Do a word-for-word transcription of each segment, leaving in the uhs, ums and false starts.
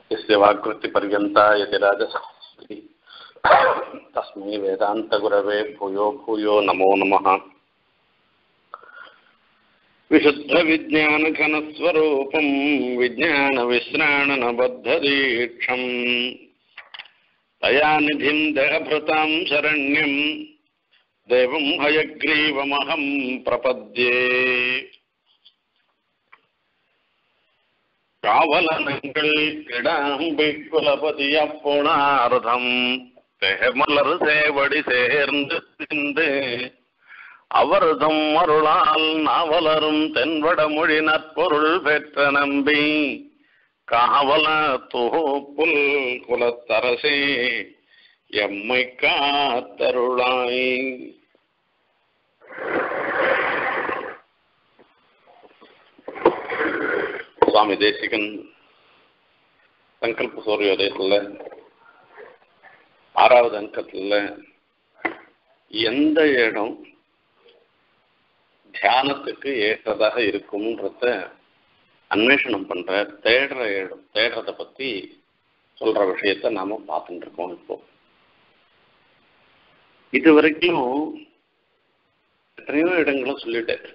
यस्य वाक्कृतिपर्यन्ता यतिराजसरस्वती तस्मै वेदान्तगुरवे भूयो भूयो नमो नमः। विशुद्धविज्ञानघनस्वरूपं विज्ञानविश्राणनबद्धदीक्षम् दयानिधिं दयभृतां शरण्यं देवं हयग्रीवमहं प्रपद्ये। காவலனங்கள் கிடாம்பி குலபதி அப்போனார்தம் தேமலர் சேவடி சேர்ந்து திந்து அவர்தம் அருளால் நாவலரும் தென்வட மொழி நற்பொருள் பெற்ற நம்பி காவல தோப்புல் குலத்தரசே எம்மை காத்தருளாய். சுவாமி தேசிகன் சங்கல்ப சூரியோதயத்தில் ஆறாவது அங்கத்தில் எந்த இடம் தியானத்துக்கு ஏற்றதாக இருக்கும்ன்றத அன்வேஷணம் பண்ற தேடுற இடம் தேடுறத பத்தி சொல்ற விஷயத்த நாம பார்த்துட்டு இருக்கோம். இப்போ இது வரைக்கும் எத்தனையோ இடங்களும் சொல்லிட்டேன்.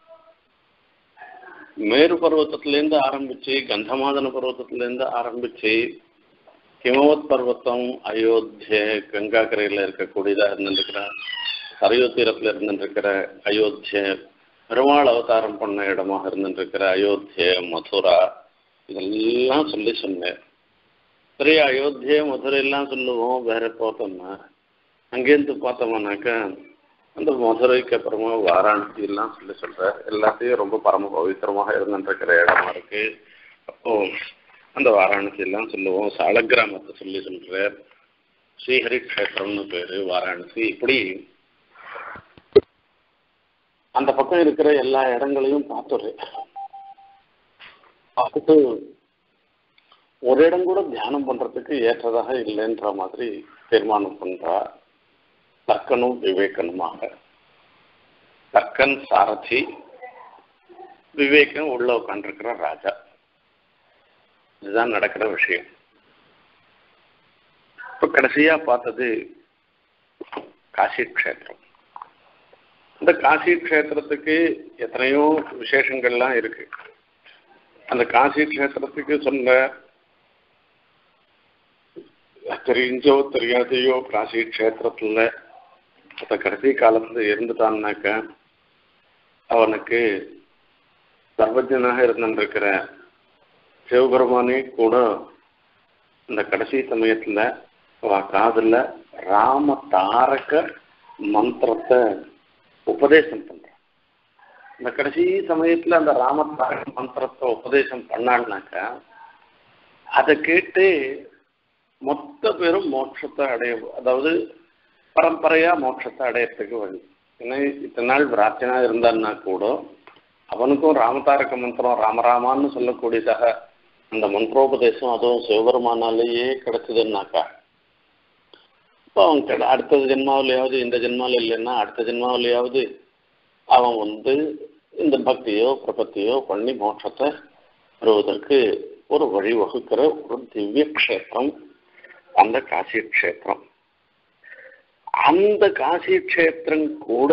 மேரு பர்வத்திலேருந்து ஆரம்பிச்சு கந்தமாதன பர்வத்திலேருந்து ஆரம்பிச்சு ஹிமவத் பர்வத்தம் அயோத்திய கங்கா கரையில் இருக்கக்கூடியதாக இருந்துருக்கிற சரையு தீரத்தில் இருந்துருக்கிற அயோத்திய பெருமாள் அவதாரம் பண்ண இடமாக இருந்துருக்கிற அயோத்திய மதுரா இதெல்லாம் சொல்லி சொன்னேன். சரி, அயோத்திய மதுரையெல்லாம் சொல்லுவோம். வேற பார்த்தோம்னா அங்கேருந்து பார்த்தோம்னாக்கா அந்த மதுரைக்கு அப்புறமா வாராணசி எல்லாம் சொல்லி சொல்ற எல்லாத்தையும் ரொம்ப பரம பவித்திரமாக இருந்துருக்கிற இடமா இருக்கு. அப்போ அந்த வாராணசி எல்லாம் சொல்லுவோம். சாலக்கிராமத்தை சொல்லி சொல்ற ஸ்ரீஹரி கஷேத்திரம்னு பேரு வாராணசி. இப்படி அந்த பக்கம் இருக்கிற எல்லா இடங்களையும் பார்த்துடுறேன். பார்த்துட்டு ஒரு இடம் கூட தியானம் பண்றதுக்கு ஏற்றதாக இல்லைன்ற மாதிரி தீர்மானம் பண்றா. தர்க்கனும் விவேகனுமாக. தர்க்கன் சாரதி, விவேகம் உள்ள உட்காண்டிருக்கிற ராஜா. இதுதான் நடக்கிற விஷயம். இப்ப கடைசியா பார்த்தது காசி கஷேத்திரம். அந்த காசி கஷேத்திரத்துக்கு எத்தனையோ விசேஷங்கள்லாம் இருக்கு. அந்த காசி கஷேத்திரத்துக்கு சொன்ன தெரிஞ்சோ தெரியாதையோ காசி கஷேத்திரத்துல கடைசி காலத்துல இருந்துட்டான்னாக்க அவனுக்கு சர்வஜனாக இருந்திருக்கிற சிவபெருமானே கூட இந்த கடைசி சமயத்துல அவ காதுல ராம தாரக மந்திரத்தை உபதேசம் பண்ற. இந்த கடைசி சமயத்துல அந்த ராம தாரக மந்திரத்தை உபதேசம் பண்ணான்னாக்க அதை கேட்டு மொத்த பேரும் மோட்சத்தை அடைய, அதாவது பரம்பரையா மோட்சத்தை அடையறதுக்கு வழி. ஏன்னா இத்தனை நாள் பிரார்த்தனா இருந்தான்னா கூட அவனுக்கும் ராமதாரக மந்திரம் ராமராமான்னு சொல்லக்கூடியதாக அந்த மந்திரோபதேசம் அதுவும் சிவபெருமானாலேயே கிடைச்சதுன்னாக்கா இப்போ அவன் கிட அடுத்த ஜென்மாவிலையாவது இந்த ஜென்மாவில் இல்லைன்னா அடுத்த ஜென்மாவிலையாவது அவன் வந்து இந்த பக்தியோ பிரபத்தியோ பண்ணி மோட்சத்தை வருவதற்கு ஒரு வழி வகுக்கிற ஒரு திவ்ய கஷேத்திரம் அந்த காசி கஷேத்திரம். அந்த காசி கஷேத்திரம் கூட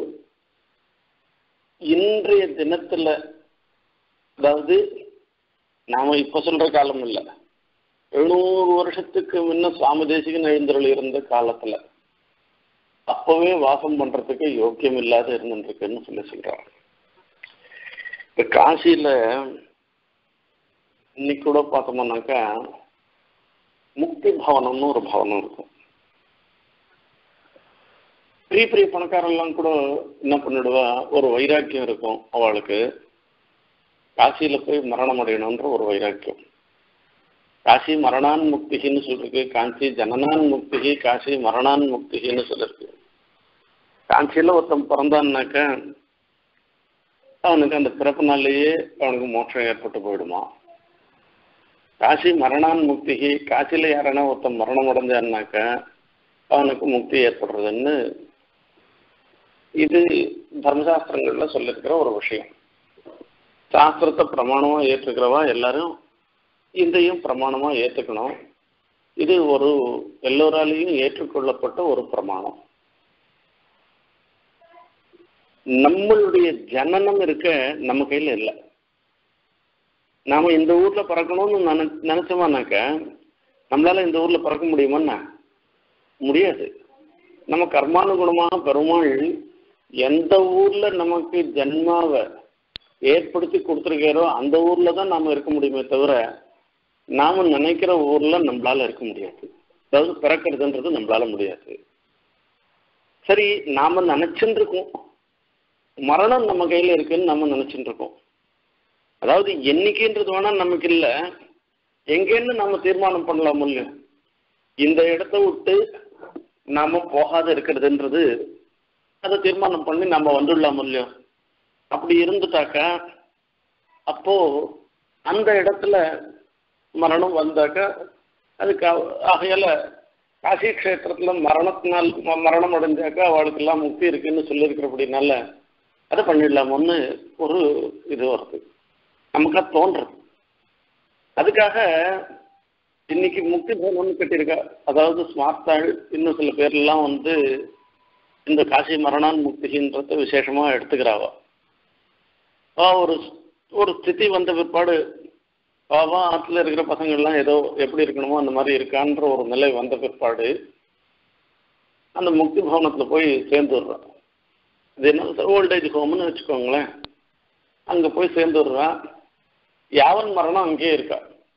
இன்றைய தினத்துல, அதாவது நாம இப்ப சொல்ற காலம் இல்லை, எழுநூறு வருஷத்துக்கு முன்ன சுவாமி தேசிகன் எழுந்தருள் இருந்த காலத்துல அப்பவே வாசம் பண்றதுக்கு யோக்கியம் இல்லாத இருந்துருக்குன்னு சொல்லி சொல்றாங்க. இப்ப காசியில இன்னைக்கு கூட பார்த்தோம்னாக்கா முக்தி பவனம்னு ஒரு பவனம் இருக்கும். பெரிய பெரிய பணக்காரெல்லாம் கூட என்ன பண்ணிடுவா, ஒரு வைராக்கியம் இருக்கும் அவளுக்கு. காசியில போய் மரணம் அடையணும்ன்ற ஒரு வைராக்கியம். காசி மரணான் முக்திகின்னு சொல்லிருக்கு, காஞ்சி ஜனனான் முக்திகி, காசி மரணான் முக்திகின்னு சொல்லிருக்கு. காஞ்சியில ஒருத்தன் பிறந்தான்னாக்க அவனுக்கு அந்த பிறப்பு நாள்லேயே அவனுக்கு மோட்சம் ஏற்பட்டு போயிடுமா. காசி மரணான் முக்திகி, காசியில யாரனா ஒருத்தன் மரணம் அடைஞ்சான்னாக்க அவனுக்கு முக்தி ஏற்படுறதுன்னு இது தர்மசாஸ்திரங்கள்ல சொல்லிருக்கிற ஒரு விஷயம். சாஸ்திரத்தை பிரமாணமா ஏற்றுக்கிறவா எல்லாரும் இதையும் பிரமாணமா ஏற்றுக்கணும். இது ஒரு எல்லோராலையும் ஏற்றுக்கொள்ளப்பட்ட ஒரு பிரமாணம். நம்மளுடைய ஜனனம் இருக்க நம்ம கையில இல்லை. நாம இந்த ஊர்ல பிறக்கணும்னு நினை நினைச்சோமானாக்க நம்மளால இந்த ஊர்ல பிறக்க முடியுமான்னா முடியாது. நம்ம கர்மானுகுணமாக பெருமாள் எந்த ஊர்ல நமக்கு ஜன்மாவை ஏற்படுத்தி கொடுத்துருக்காரோ அந்த ஊர்ல தான் நாம இருக்க முடியுமே தவிர நாம நினைக்கிற ஊர்ல நம்மளால இருக்க முடியாது. அதாவது பிறக்கிறதுன்றது நம்மளால முடியாது. சரி, நாம நினைச்சுட்டு இருக்கோம் மரணம் நம்ம கையில இருக்குன்னு நம்ம நினைச்சுட்டு இருக்கோம். அதாவது எண்ணிக்கைன்றது வேணா நமக்கு இல்லை, எங்கேன்னு நம்ம தீர்மானம் பண்ணலாம் இல்லையோ. இந்த இடத்த விட்டு நாம போகாத இருக்கிறதுன்றது அதை தீர்மானம் பண்ணி நம்ம வந்துடலாம் இல்லையோ. அப்படி இருந்துட்டாக்கா அப்போ அந்த இடத்துல மரணம் வந்தாக்கா அதுக்கு ஆகையால காசி கஷேத்திரத்துல மரணத்தினால் மரணம் அடைஞ்சாக்கா அவளுக்கெல்லாம் முக்தி இருக்குன்னு சொல்லியிருக்கிறபடினால அதை பண்ணிடலாமோன்னு ஒரு இது வருது, நமக்கா தோன்றது. அதுக்காக இன்னைக்கு முக்தி பவன் கட்டியிருக்கா. அதாவது ஸ்மார்த்தாள் இன்னும் சில பேர்லாம் வந்து இந்த காசி மரணான் முக்தின்றத விசேஷமா எடுத்துக்கிறாவா. ஒரு ஒரு ஸ்திதி வந்த பிற்பாடு பாவா ஆற்றுல இருக்கிற பசங்கள்லாம் ஏதோ எப்படி இருக்கணுமோ அந்த மாதிரி இருக்கான்ற ஒரு நிலை வந்த பிற்பாடு அந்த முக்தி பவனத்துல போய் சேர்ந்துடுறான். இது என்ன ஓல்டேஜ் ஹோம்னு வச்சுக்கோங்களேன். அங்க போய் சேர்ந்துடுறான். யாவன் மரணம் அங்கேயே இருக்கா.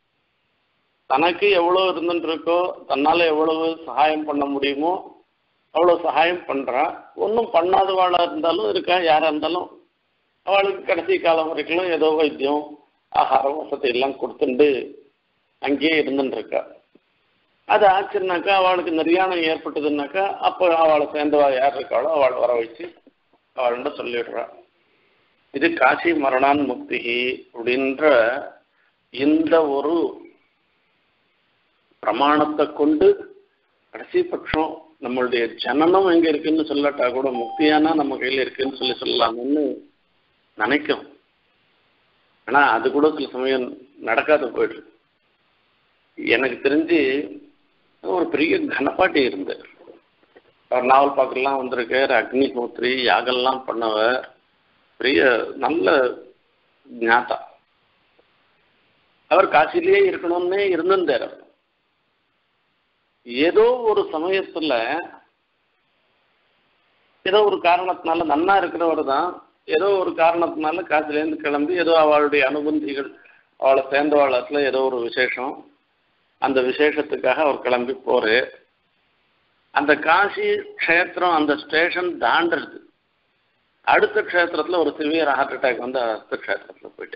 தனக்கு எவ்வளவு இருந்துட்டு இருக்கோ, தன்னால எவ்வளவு சகாயம் பண்ண முடியுமோ அவ்வளவு சகாயம் பண்றா. ஒன்றும் பண்ணாதவாளா இருந்தாலும் இருக்கா, யாரா இருந்தாலும் அவளுக்கு கடைசி காலம் வரைக்கும் ஏதோ வைத்தியம் ஆகாரம் வசதி எல்லாம் கொடுத்துட்டு அங்கேயே இருந்துட்டு இருக்கா. அது ஆச்சுன்னாக்கா அவளுக்கு நிர்யாணம் ஏற்பட்டதுன்னாக்கா அப்போ அவளை சேர்ந்தவா யார் இருக்காளோ அவளை வர வச்சு அவள்கிட்ட சொல்லிடுறா. இது காசி மரணான் முக்தி அப்படின்ற இந்த ஒரு பிரமாணத்தை கொண்டு கடைசி பட்சம் நம்மளுடைய ஜனனம் எங்க இருக்குன்னு சொல்லட்டா கூட முக்தியானா நம்ம கையில இருக்குன்னு சொல்லி சொல்லலாம்னு நினைக்கும். ஆனா அது கூட சில சமயம் நடக்காத போயிடுது. எனக்கு தெரிஞ்சு ஒரு பெரிய கனப்பாட்டி இருந்தார். அவர் நாவல் பாக்கெல்லாம் வந்திருக்கார், அக்னிஹோத்ரி யாகெல்லாம் பண்ணவர், பெரிய நல்ல ஞாத்தா. அவர் காசிலேயே இருக்கணும்னே இருந்திருந்தார். ஏதோ ஒரு சமயத்துல ஏதோ ஒரு காரணத்தினால நன்னா இருக்கிறவர் தான் ஏதோ ஒரு காரணத்தினால காசிலேருந்து கிளம்பி ஏதோ அவளுடைய அனுபந்திகள் அவளை சேர்ந்தவாளத்துல ஏதோ ஒரு விசேஷம், அந்த விசேஷத்துக்காக அவர் கிளம்பி போரு. அந்த காசி க்ஷேத்திரம் அந்த ஸ்டேஷன் தாண்டது. அடுத்த க்ஷேத்திரத்துல ஒரு சிவியர் ஹார்ட் அட்டாக் வந்து அடுத்த க்ஷேத்திரத்துல போயிட்டு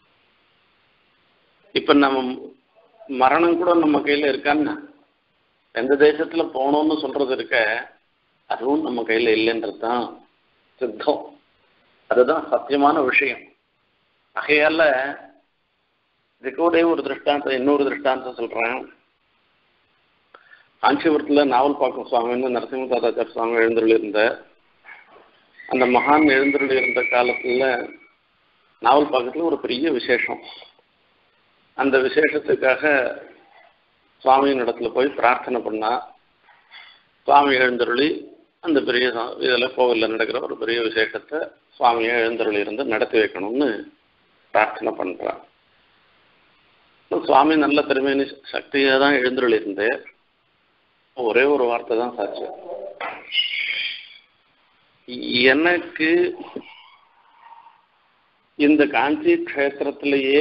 இப்ப நம்ம மரணம் கூட நம்ம கையில இருக்கான்னா எந்த தேசத்துல போகணும்னு சொல்றது இருக்க அதுவும் நம்ம கையில இல்லைன்றது தான் சித்தம். அதுதான் சத்தியமான விஷயம். ஆகையால இதுக்கு ஒரே ஒரு திருஷ்டாந்தம் இன்னொரு திருஷ்டாந்தம் சொல்றேன். காஞ்சிபுரத்துல நாவல் பாக்கம் சுவாமின்னு நரசிம்ம தாதாச்சார் சுவாமி எழுந்தருள் இருந்த அந்த மகான் எழுந்தருள் இருந்த காலத்துல நாவல் பாக்கத்துல ஒரு பெரிய விசேஷம். அந்த விசேஷத்துக்காக சுவாமியின் இடத்துல போய் பிரார்த்தனை பண்ணா. சுவாமி எழுந்தருளி அந்த பெரிய இதில் கோவிலில் நடக்கிற ஒரு பெரிய விசேஷத்தை சுவாமியை எழுந்தருளி இருந்து நடத்தி வைக்கணும்னு பிரார்த்தனை பண்ணுறான். சுவாமி நல்ல திறமையான சக்தியாக தான் எழுந்தருளி இருந்து ஒரே ஒரு வார்த்தை தான் சாட்சி. எனக்கு இந்த காஞ்சி க்ஷேத்திரத்திலேயே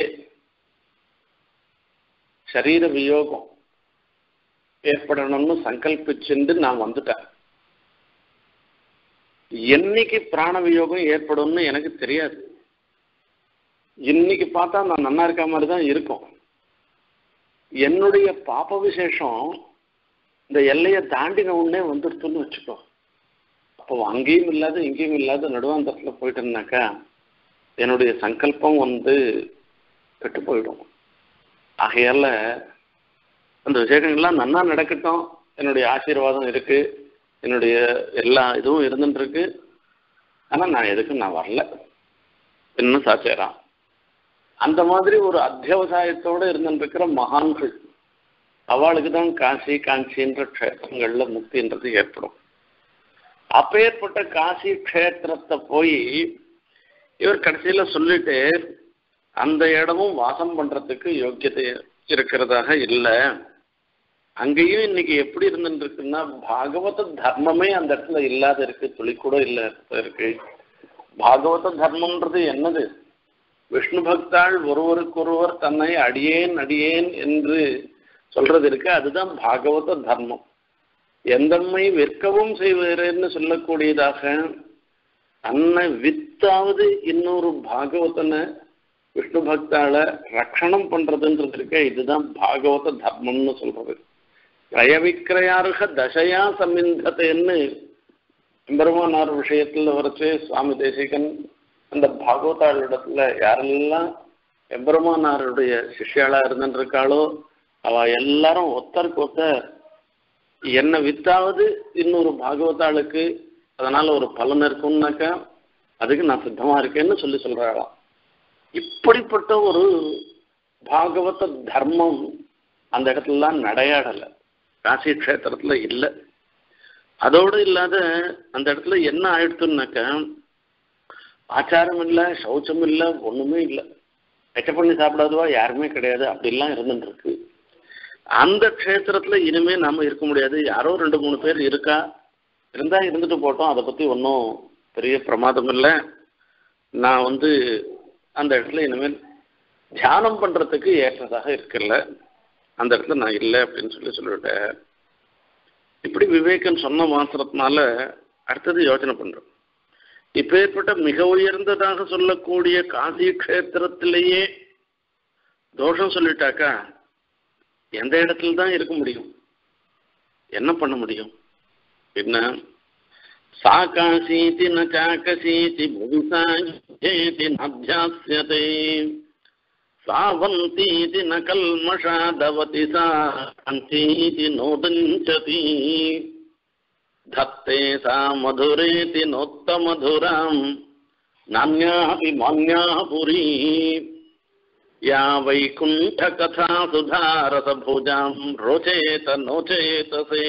சரீர வியோகம் ஏற்படணும்னு சங்கல்பிச்சுட்டு நான் வந்துட்டேன். என்னைக்கு பிராண வியோகம் ஏற்படும்னு எனக்கு தெரியாது. இன்னைக்கு பார்த்தா நான் நன்னா இருக்க மாதிரி தான் இருக்கும். என்னுடைய பாப விசேஷம் இந்த எல்லையை தாண்டின உடனே வந்துடுத்துன்னு வச்சுக்கோ. அப்போ அங்கேயும் இல்லாத இங்கேயும் இல்லாத நடுவாந்தரத்தில் போயிட்டேன்னாக்கா என்னுடைய சங்கல்பம் வந்து கெட்டு போயிடும். ஆகையால அந்த விசேஷங்கள்லாம் நன்னா நடக்கட்டும், என்னுடைய ஆசீர்வாதம் இருக்கு, என்னுடைய எல்லா இதுவும் இருந்துட்டு இருக்கு. ஆனால் நான் எதுக்கும் நான் வரல இன்னும் சாச்சேரான். அந்த மாதிரி ஒரு அத்தியவசாயத்தோடு இருந்துருக்கிற மகான்கள் அவளுக்கு தான் காசி காஞ்சின்ற க்ஷேத்திரங்கள்ல முக்தின்றது ஏற்படும். அப்பேற்பட்ட காசி க்ஷேத்திரத்தை போய் இவர் கடைசியில சொல்லிட்டு அந்த இடமும் வாசம் பண்றதுக்கு யோக்கியத்தை இருக்கிறதாக இல்லை. அங்கேயும் இன்னைக்கு எப்படி இருந்துட்டு இருக்குன்னா பாகவத தர்மமே அந்த இடத்துல இல்லாத இருக்கு, துளி கூட இல்ல இருக்கு. பாகவத தர்மம்ன்றது என்னது? விஷ்ணு பக்தாள் ஒருவருக்கொருவர் தன்னை அடியேன் அடியேன் என்று சொல்றது இருக்கு, அதுதான் பாகவத தர்மம். எந்தம்மை விற்கவும் செய்வரேன்னு சொல்லக்கூடியதாக தன்னை வித்தாவது இன்னொரு பாகவதனை விஷ்ணு பக்தாளை ரட்சணம் பண்றதுன்றது இருக்க, இதுதான் பாகவத தர்மம்னு சொல்றது. கிரயவிக்கிரயாருக தசையா சமிந்தத்தைன்னு பெருமானார் விஷயத்துல வரைச்சு சுவாமி தேசிகன் அந்த பாகவதாளிடத்துல யாரெல்லாம் எம்பெருமானாருடைய சிஷ்யாளா இருந்துருக்காளோ அவ எல்லாரும் ஒத்தருக்கு ஒத்த என்னை வித்தாவது இன்னொரு பாகவதாளுக்கு அதனால ஒரு பலன் இருக்கும்னாக்கா அதுக்கு நான் சித்தமா இருக்கேன்னு சொல்லி சொல்றாளாம். இப்படிப்பட்ட ஒரு பாகவத தர்மம் அந்த இடத்துலலாம் நடையாடலை, காசி க்ஷேத்திரத்துல இல்லை. அதோடு இல்லாத அந்த இடத்துல என்ன ஆயிடுத்துனாக்கா ஆச்சாரம் இல்லை, சௌச்சம் இல்லை, ஒண்ணுமே இல்லை. எச்ச பண்ணி சாப்பிடாதவா யாருமே கிடையாது, அப்படிலாம் இருந்துட்டு இருக்கு. அந்த க்ஷேத்திரத்துல இனிமே நாம இருக்க முடியாது. யாரோ ரெண்டு மூணு பேர் இருக்கா, இருந்தா இருந்துட்டு போட்டோம், அதை பத்தி ஒன்றும் பெரிய பிரமாதம் இல்லை. நான் வந்து அந்த இடத்துல இனிமேல் தியானம் பண்றதுக்கு ஏற்றதாக இருக்குல்ல, அந்த இடத்துல நான் இல்லை அப்படின்னு சொல்லி சொல்லிவிட்டேன். இப்படி விவேகன் சொன்ன மாத்திரத்தினால அடுத்தது யோசனை பண்றோம். இப்ப ஏற்பட்ட மிக உயர்ந்ததாக சொல்லக்கூடிய காசி க்ஷேத்திரத்திலேயே தோஷம் சொல்லிட்டாக்கா எந்த இடத்துல தான் இருக்க முடியும்? என்ன பண்ண முடியும்? என்ன சா காசீதி ந சாகசீதி புவிசாயேதி நப்யாஸ்யதே சாவந்தீதி ந கல்மஷாதவதி சாந்தீதி நோதஞ்சதி தத்தே சா மதுரேதி நோத்தமதுராம் நான்யாபி மான்யாபுரி யா வைகுண்ட கதா சுதாரச பூஜாம் ரோச்சேத நோச்சேதசே.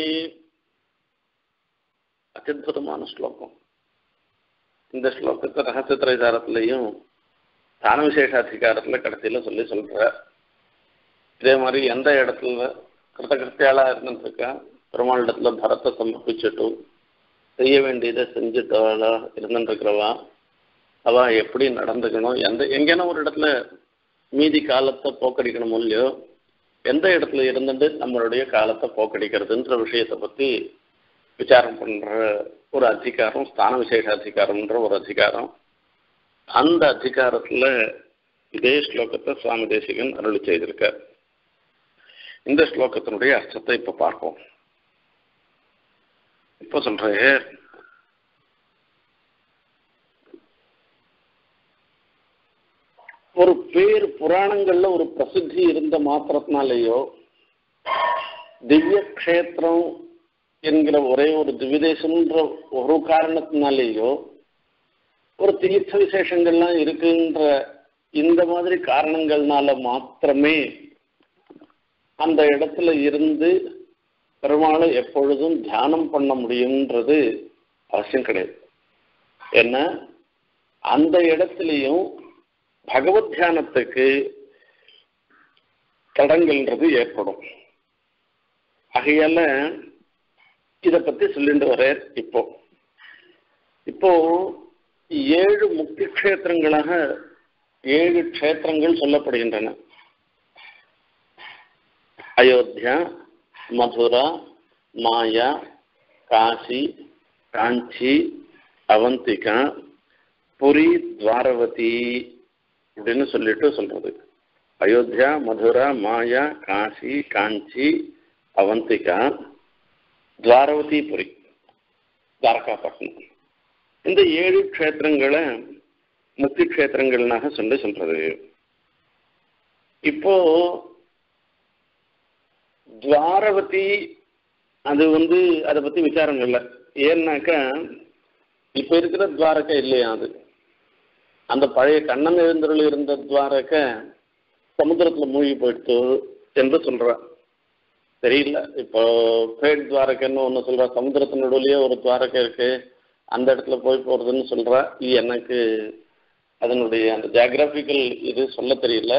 அத்யுதமான ஸ்லோகம். இந்த ஸ்லோகத்தை ரகசியத்திரைசாரத்திலையும் தான விசேஷாதிகாரத்துல கடைசியில சொல்லி சொல்ற. இதே மாதிரி எந்த இடத்துல கிருத்தகிருத்தியாளா இருந்துருக்கா பெருமாள் இடத்துல பரத்தை சமர்ப்பிச்சுட்டு செய்ய வேண்டியதை செஞ்சுட்டவளா இருந்துருக்கிறவா அவ எப்படி நடந்துக்கணும், எந்த எங்கேனா ஒரு இடத்துல மீதி காலத்தை போக்கடிக்கணும் இல்லையோ, எந்த இடத்துல இருந்துட்டு நம்மளுடைய காலத்தை போக்கடிக்கிறதுன்ற விஷயத்தை பத்தி விசாரம் பண்ற ஒரு அதிகாரம் ஸ்தான விசேஷ அதிகாரம்ன்ற ஒரு அதிகாரம். அந்த அதிகாரத்துல இதே ஸ்லோகத்தை சுவாமி தேசிகன் அருளி செய்திருக்கார். இந்த ஸ்லோகத்தினுடைய அர்த்தத்தை இப்ப பார்ப்போம். இப்ப சொல்றேன், ஒரு பேர் புராணங்கள்ல ஒரு பிரசித்தி இருந்த மாத்திரத்தினாலேயோ திவ்ய கஷேத்திரம் என்கிற ஒரே ஒரு திவ்யதேசம்ன்ற ஒரு காரணத்தினாலேயோ ஒரு தீர்த்த விசேஷங்கள்லாம் இருக்குன்ற இந்த மாதிரி காரணங்கள்னால மாத்திரமே அந்த இடத்துல இருந்து பெருமாளை எப்பொழுதும் தியானம் பண்ண முடியும்ன்றது அவசியம் கிடையாது. ஏன்னா அந்த இடத்துலையும் பகவத் தியானத்துக்கு தடங்கள்ன்றது ஏற்படும். ஆகையால இதை பத்தி சொல்லிட்டு வர இப்போ இப்போ ஏழு முக்கிய க்ஷேத்திரங்களாக ஏழு க்ஷேத்திரங்கள் சொல்லப்படுகின்றன. அயோத்தியா, மதுரா, மாயா, காசி, காஞ்சி, அவந்திகா, புரி, துவாரவதி அப்படின்னு சொல்லிட்டு சொல்றது. அயோத்தியா, மதுரா, மாயா, காசி, காஞ்சி, அவந்திகா, துவாரவதி, புரி, துவாரகாப்பட்டினம். இந்த ஏழு க்ஷேத்திரங்களை முக்கிய க்ஷேத்திரங்கள்னாக சொல்லி சொல்றது. இப்போ துவாரவதி அது வந்து அதை பத்தி விசாரம் இல்லை. ஏன்னாக்கா இப்ப இருக்கிற துவாரகா இல்லையா, அது அந்த பழைய கண்ணன் எழுந்தருள் இருந்த துவாரக சமுத்திரத்துல மூழ்கி போயிடுத்து என்று சொல்ற. தெரியல, இப்போ பேட் துவாரகன்னு ஒன்று சொல்ற, சமுத்திரத்தின் நடுவுலயே ஒரு துவாரகை இருக்கு, அந்த இடத்துல போய் போறதுன்னு சொல்ற. எனக்கு அதனுடைய அந்த ஜியாகிராபிக்கல் இது சொல்ல தெரியல.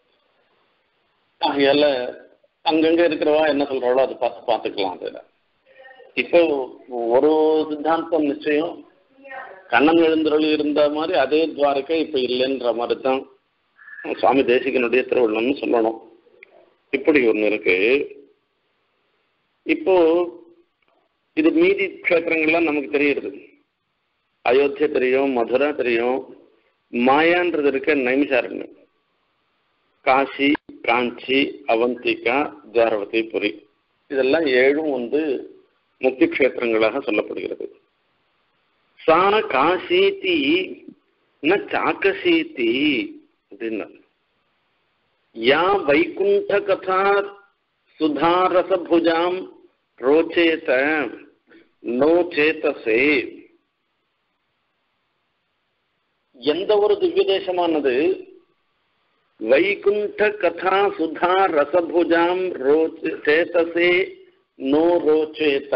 ஆகையால அங்கங்க இருக்கிறவா என்ன சொல்றாளோ அதை பார்த்து பார்த்துக்கலாம். அதுல இப்போ ஒரு சித்தாந்தம் நிச்சயம், கண்ணன் எழுந்தருள் இருந்த மாதிரி அதே துவாரகை இப்ப இல்லைன்ற மாதிரி தான் சுவாமி தேசிகனுடைய திருவள்ளம்னு சொல்லணும். இப்படி ஒண்ணு இருக்கு. இப்போ இது மீதி கஷேத்திரங்கள்லாம் நமக்கு தெரியுது. அயோத்தியா தெரியும், மதுரா தெரியும், மாயான்றது இருக்க நைமிசாரண்யம், காசி, காஞ்சி, அவந்திகா, துவாரவதிபுரி, இதெல்லாம் ஏழும் வந்து முக்கிய கஷேத்திரங்களாக சொல்லப்படுகிறது. சா காசீதி ந சாக்கசீதி அப்படின்னா, யா வைகுண்ட கதா சுதாரசபுஜாம் ரோச்சேத நோ சேதசே, எந்த ஒரு திவ்ய தேசமானது வைகுண்ட கதா சுதா ரசபுஜாம் சேதசே நோ ரோச்சேத.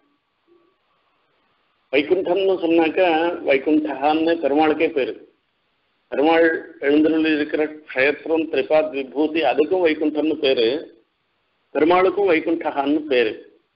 வைகுண்டம்னு சொன்னாக்க வைகுண்டகான்னு பெருமாளுக்கே பேரு. பெருமாள் எழுந்தருள் இருக்கிற க்ஷேத்திரம் திரிபாத் விபூதி, அதுக்கும் வைகுண்டம்னு பேரு, பெருமாளுக்கும் வைகுண்டகான்னு பேரு.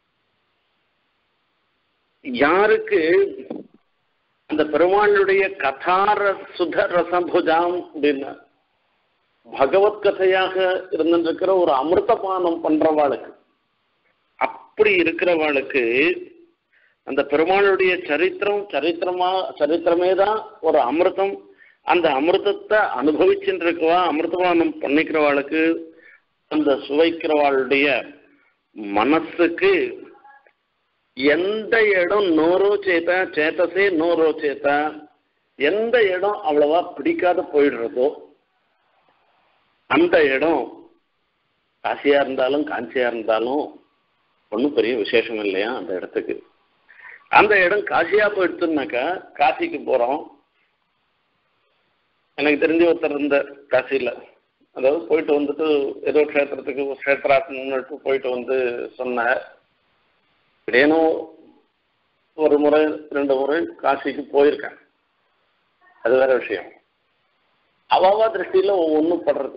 யாருக்கு அந்த பெருமாளுடைய கதார சுத ரசபுஜாம் அப்படின்னா பகவத் கதையாக இருந்திருக்கிற ஒரு அமிர்தபானம் பண்றவாளுக்கு, அப்படி இருக்கிறவாளுக்கு அந்த பெருமாளுடைய சரித்திரம் சரித்திரமா சரித்திரமே தான் ஒரு அமிர்தம். அந்த அமிர்தத்தை அனுபவிச்சுட்டு இருக்கவா, அமிர்தபானம் பண்ணிக்கிறவாளுக்கு, அந்த சுவைக்கிறவாளுடைய மனசுக்கு எந்த இடம் நோரோ சேத்தா சேத்தசே நோரோ சேத்தா, எந்த இடம் அவ்வளவா பிடிக்காத போயிடுறதோ அந்த இடம் காசியா இருந்தாலும் காஞ்சியா இருந்தாலும் ஒன்றும் பெரிய விசேஷம் இல்லையா அந்த இடத்துக்கு. அந்த இடம் காசியா போயிடுச்சுன்னாக்கா, காசிக்கு போறோம், எனக்கு தெரிஞ்ச ஒருத்தர் இருந்த காசியில, அதாவது போயிட்டு வந்துட்டு ஏதோ க்ஷேத்திரத்துக்கு க்ஷேத்ராத்மன்ட்டு போயிட்டு வந்து சொன்னார். ஏனோ ஒரு முறை ரெண்டு முறை காசிக்கு போயிருக்கேன், அது வேற விஷயம். அவாவா திருஷ்டியில ஒவ்வொன்றும் படுறது.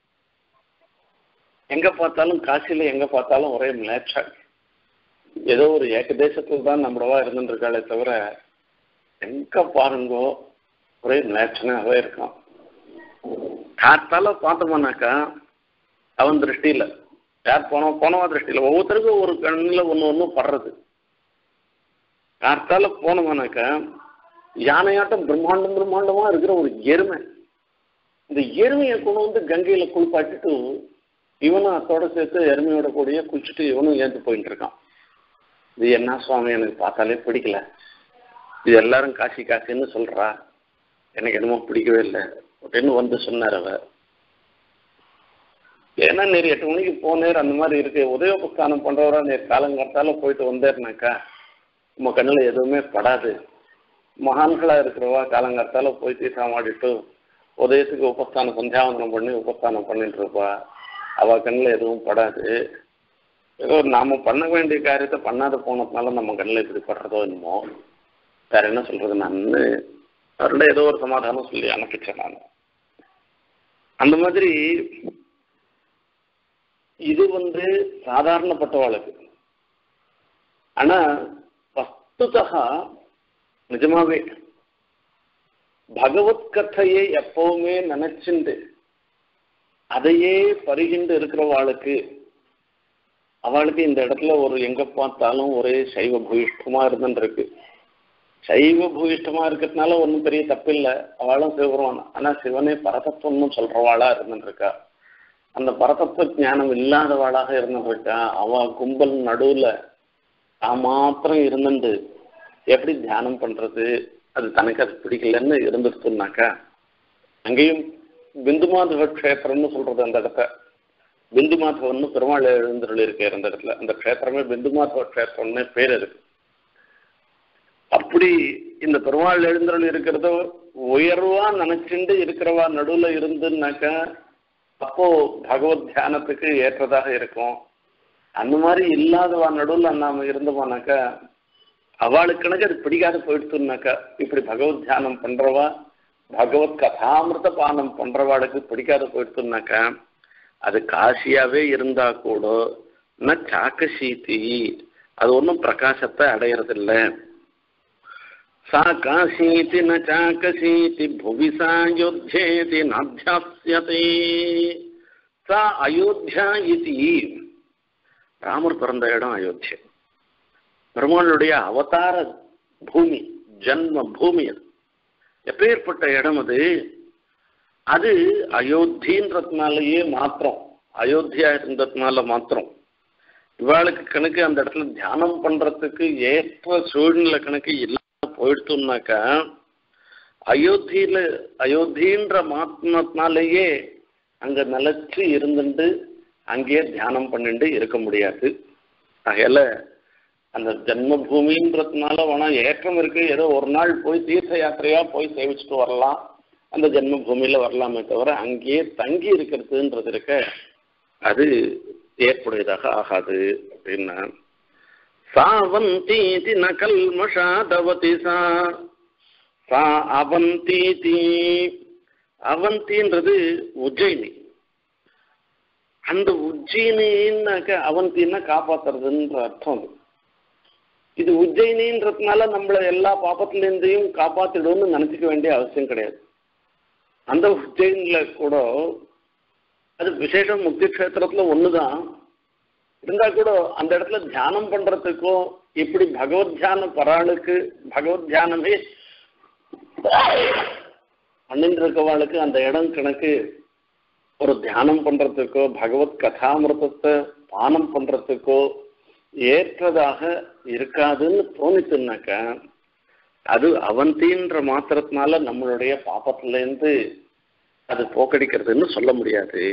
எங்க பார்த்தாலும் காசியில எங்க பார்த்தாலும் ஒரே மிளேச்சா, ஏதோ ஒரு ஏக தேசத்துல தான் நம்மளவா இருந்துட்டு இருக்காளே தவிர எங்க பாருங்கோ ஒரே மிளேச்சனாவே இருக்கான். காத்தால பார்த்தோம்னாக்கா அவன் திருஷ்டியில யார் போனோம் போனவா திருஷ்டியில ஒவ்வொருத்தருக்கும் ஒரு கண்ணில் ஒன்று ஒன்றும் படுறது. காத்தால போனோம்னாக்கா யானையாட்டம் பிரம்மாண்டம் பிரம்மாண்டமா இருக்கிற ஒரு எருமை, இந்த எருமையை கொண்டு வந்து கங்கையில குளிப்பாட்டிட்டு இவனும் அத்தோட சேர்த்து எருமையோட கூடிய குளிச்சுட்டு இவனும் ஏந்து போயிட்டு இருக்கான். இது என்ன சுவாமி, எனக்கு பார்த்தாலே பிடிக்கல, இது எல்லாரும் காசி காசின்னு சொல்றா, எனக்கு என்னமோ பிடிக்கவே இல்லை அப்படின்னு வந்து சொன்னார் அவ. ஏன்னா நேர் எட்டு மணிக்கு போனேர் அந்த மாதிரி இருக்கு, உதயோபஸ்தானம் பண்றவரா நேர் காலங்காத்தால போயிட்டு வந்தேர்னாக்கா நம்ம கண்ணில் எதுவுமே படாது. மகான்களா இருக்கிறவா காலங்காத்தால போய் தீர்த்தமாடிட்டு உதயத்துக்கு உபஸ்தானம் சந்தியாவந்தனம் பண்ணி உபஸ்தானம் பண்ணிட்டு இருப்பா, அவ கண்ணில் எதுவும் படாது. ஏதோ நாம பண்ண வேண்டிய காரியத்தை பண்ணாத போனதுனால நம்ம கண்ணில் இப்படி படுறதோ என்னமோ, வேற என்ன சொல்றது, நான் அவரோட ஏதோ ஒரு சமாதானம் சொல்லி அனுப்பிச்சேன் நான். அந்த மாதிரி இது வந்து சாதாரணப்பட்டவாளுக்கு. ஆனா வஸ்துதா நிஜமாவே பகவத் கதையை எப்பவுமே நினைச்சுண்டு அதையே பருகிண்டு இருக்கிறவாளுக்கு, அவளுக்கு இந்த இடத்துல ஒரு எங்க பார்த்தாலும் ஒரே சைவ பூயிஷ்டமா இருந்துருக்கு. சைவ பூயிஷ்டமா இருக்கிறதுனால ஒன்றும் பெரிய தப்பு இல்லை, அவளும் சிவபெருமான். ஆனா சிவனே பரதத்துவம்னு சொல்றவாளா இருந்துருக்கா, அந்த பரதத்துவ ஞானம் இல்லாதவாளாக இருந்துருக்கா. அவ கும்பல் நடுவுல தான் மாத்திரம் இருந்துட்டு எப்படி தியானம் பண்றது, அது தனக்கு அது பிடிக்கலன்னு இருந்துருச்சுனாக்கா, அங்கேயும் பிந்து மாதவ க்ஷேத்திரம்னு சொல்றது அந்த இடத்த. பிந்து மாதவன்னு பெருமாள் எழுந்தருள் இருக்க அந்த இடத்துல, அந்த க்ஷேத்திரமே பிந்து மாதவ க்ஷேத்திரம்னு பேர் இருக்கு. அப்படி இந்த பெருமாள் எழுந்தருள் இருக்கிறதோ உயர்வா நினைச்சுண்டு இருக்கிறவா நடுவுல இருந்துன்னாக்கா அப்போ பகவத் தியானத்துக்கு ஏற்றதாக இருக்கும். அந்த மாதிரி இல்லாதவா நடுவுல நாம இருந்தோம்னாக்கா அவளுக்கு கணக்கு அது பிடிக்காத போயிடுச்சுனாக்கா, இப்படி பகவத் தியானம் பண்றவா பகவத் கதாமிருத பானம் பண்றவாளுக்கு பிடிக்காத போயிடுச்சுனாக்கா அது காசியாவே இருந்தா கூட ந சாக்கசீதி, அது ஒன்றும் பிரகாசத்தை அடையறதில்லை. சா காசீதி ந சாக்கசீதி புவி சாயோத்தியேதி நாத்தியாஸ்யதே. சா அயோத்தியா இது, ராமர் பிறந்த இடம் அயோத்தியா, பெருமாளுடைய அவதார பூமி, ஜன்ம பூமி. அது எப்பேற்பட்ட இடம் அது. அது அயோத்தின்றதுனாலேயே மாத்திரம், அயோத்தியா இருந்ததுனால மாத்திரம் இவாளுக்கு கணக்கு அந்த இடத்துல தியானம் பண்றதுக்கு ஏற்ற சூழ்நிலை கணக்கு இல்லாம போயிடுத்துனாக்கா அயோத்தியில அயோத்தின்ற மாத்திரத்தினாலேயே அங்க நிலச்சி இருந்துட்டு அங்கேயே தியானம் பண்ணிட்டு இருக்க முடியாது. ஆகையால அந்த ஜென்மபூமின்றதுனால வேணா ஏற்றம் இருக்கு, ஏதோ ஒரு நாள் போய் தீர்த்த யாத்திரையா போய் சேவிச்சுட்டு வரலாம், அந்த ஜென்ம பூமியில வரலாமே தவிர அங்கேயே தங்கி இருக்கிறதுன்றது இருக்க அது ஏற்புடையதாக ஆகாது அப்படின்னா. சாவந்தீதி நகல்மஷாதவதி சா சா அவந்தீதி. அவந்தின்றது உஜ்ஜயினி. அந்த உஜ்ஜயினின்னாக்க அவந்தின்னா காப்பாத்துறதுன்ற அர்த்தம். இது உஜ்ஜயினின்றதுனால நம்மள எல்லா பாப்பத்திலேருந்தையும் காப்பாத்திடும்னு நினைச்சுக்க வேண்டிய அவசியம் கிடையாது. அந்த உஜ்ஜயினில கூட அது விசேஷம் முக்தி கஷேத்திரத்துல ஒண்ணுதான் இருந்தா கூட அந்த இடத்துல தியானம் பண்றதுக்கோ இப்படி பகவத் தியான பராளுக்கு பகவத் தியானமே பண்ணிட்டு இருக்கவாளுக்கு அந்த இடம் கணக்கு ஒரு தியானம் பண்றதுக்கோ பகவத் கதாமிருதத்தை பானம் பண்றதுக்கோ ஏற்றதாக இருக்காதுன்னு தோணிச்சுன்னாக்கா அது அவந்தின்ற மாத்திரத்தினால நம்மளுடைய பாப்பத்திலேருந்து அது போக்கடிக்கிறதுன்னு சொல்ல முடியாது.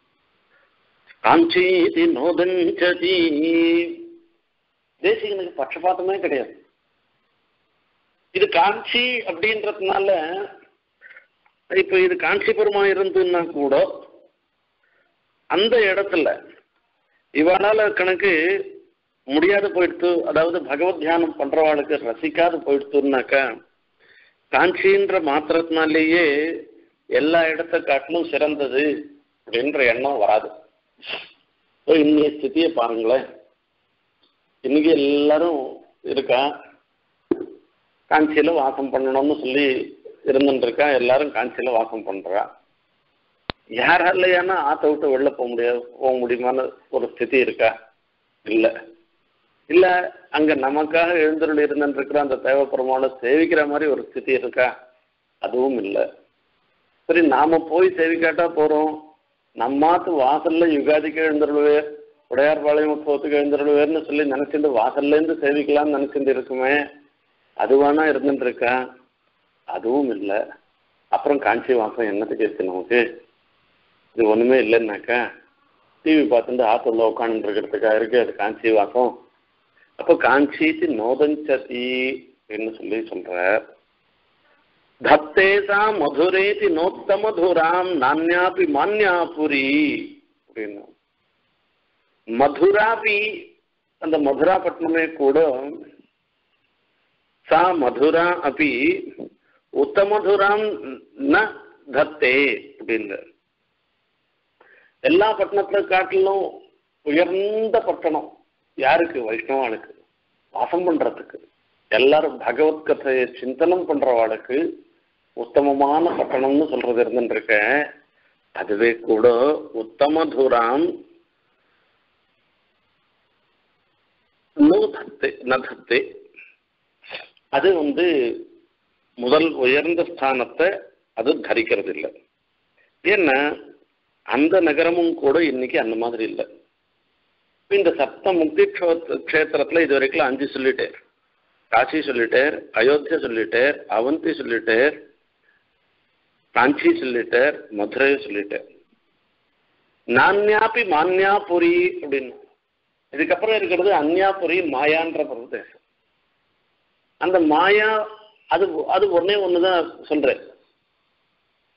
காஞ்சி நோதஞ்சதி, தேசிகனுக்கு பட்சபாத்தமே கிடையாது. இது காஞ்சி அப்படின்றதுனால இப்ப இது காஞ்சிபுரமா இருந்துன்னா கூட அந்த இடத்துல இவனால கணக்கு முடியாது போயிடுத்து, அதாவது பகவத் தியானம் பண்றவாளுக்கு ரசிக்காது போயிடுத்துனாக்கா காஞ்சின்ற மாத்திரத்தினாலேயே எல்லா இடத்த காட்டிலும் சிறந்தது அப்படின்ற எண்ணம் வராது. இன்னைய ஸ்திதியை பாருங்களேன். இன்னைக்கு எல்லாரும் இருக்கா காஞ்சியில வாசம் பண்ணணும்னு சொல்லி இருந்துட்டு இருக்கா, எல்லாரும் காஞ்சியில வாசம் பண்றா. யாராலையானா ஆத்த விட்டு வெளில போக முடியாது, போக முடியுமான ஒரு ஸ்திதி இருக்கா? இல்லை. இல்ல அங்க நமக்காக எழுந்தருள் இருந்துட்டு இருக்கிற அந்த தேவைப்பெருமான சேவிக்கிற மாதிரி ஒரு ஸ்திதி இருக்கா? அதுவும் இல்லை. சரி, நாம போய் சேவிக்காட்டா போறோம், நம்மாத்து வாசல்ல யுகாதிக்கு எழுந்தருள்வேர், உடையார்பாளையம் உற்சவத்துக்கு எழுந்தருள்வேர்னு சொல்லி நினைச்சிட்டு வாசல்ல இருந்து சேவிக்கலாம்னு நினைச்சிட்டு இருக்குமே, அதுவானா இருந்துட்டு இருக்கா? அதுவும் இல்லை. அப்புறம் காஞ்சி வாசம் என்னத்துக்கு இருக்கு நமக்கு? இது ஒண்ணுமே இல்லைன்னாக்கா டிவி பார்த்துட்டு ஆத்துல உட்காந்து இருக்கிறதுக்காக இருக்கு அது காஞ்சி வாசம். அப்போ காஞ்சி நோதஞ்சதி என்று சொல்லி சொல்ற. தத்தேசா மதுரேதி நோத்த மதுராம் நான்யாபி மான்யாபுரி அப்படின்னா. மதுராபி, அந்த மதுராப்பட்டினமே கூட சா மதுரா அப்படி உத்தமதுராம் ந தத்தே அப்படின்ற. எல்லா பட்டணத்துல காட்டிலும் உயர்ந்த பட்டணம் யாருக்கு? வைஷ்ணவாளுக்கு வாசம் பண்றதுக்கு, எல்லாரும் பகவத் கதையை சிந்தனம் பண்றவாளுக்கு உத்தமமான பட்டணம்னு சொல்றது இருந்துருக்க. அதுவே கூட உத்தமதுராம் நதத்தே, அது வந்து முதல் உயர்ந்த ஸ்தானத்தை அது தரிக்கிறது இல்லை. ஏன்னா அந்த நகரமும் கூட இன்னைக்கு அந்த மாதிரி இல்லை. இந்த சப்த முக்தி க்ஷேத்திரத்துல இது வரைக்கும் அஞ்சு சொல்லிட்டேன். காசி சொல்லிட்டேர், அயோத்தியா சொல்லிட்டேர், அவந்தி சொல்லிட்டேர், காஞ்சி சொல்லிட்டேர், மதுரை சொல்லிட்டேர். நான்யாபி மான்யாபுரி அப்படின்னு இதுக்கப்புறம் இருக்கிறது அன்யாபுரி, மாயான்ற பிரதேசம். அந்த மாயா அது அது ஒன்னே ஒண்ணுதான் சொல்றேன்.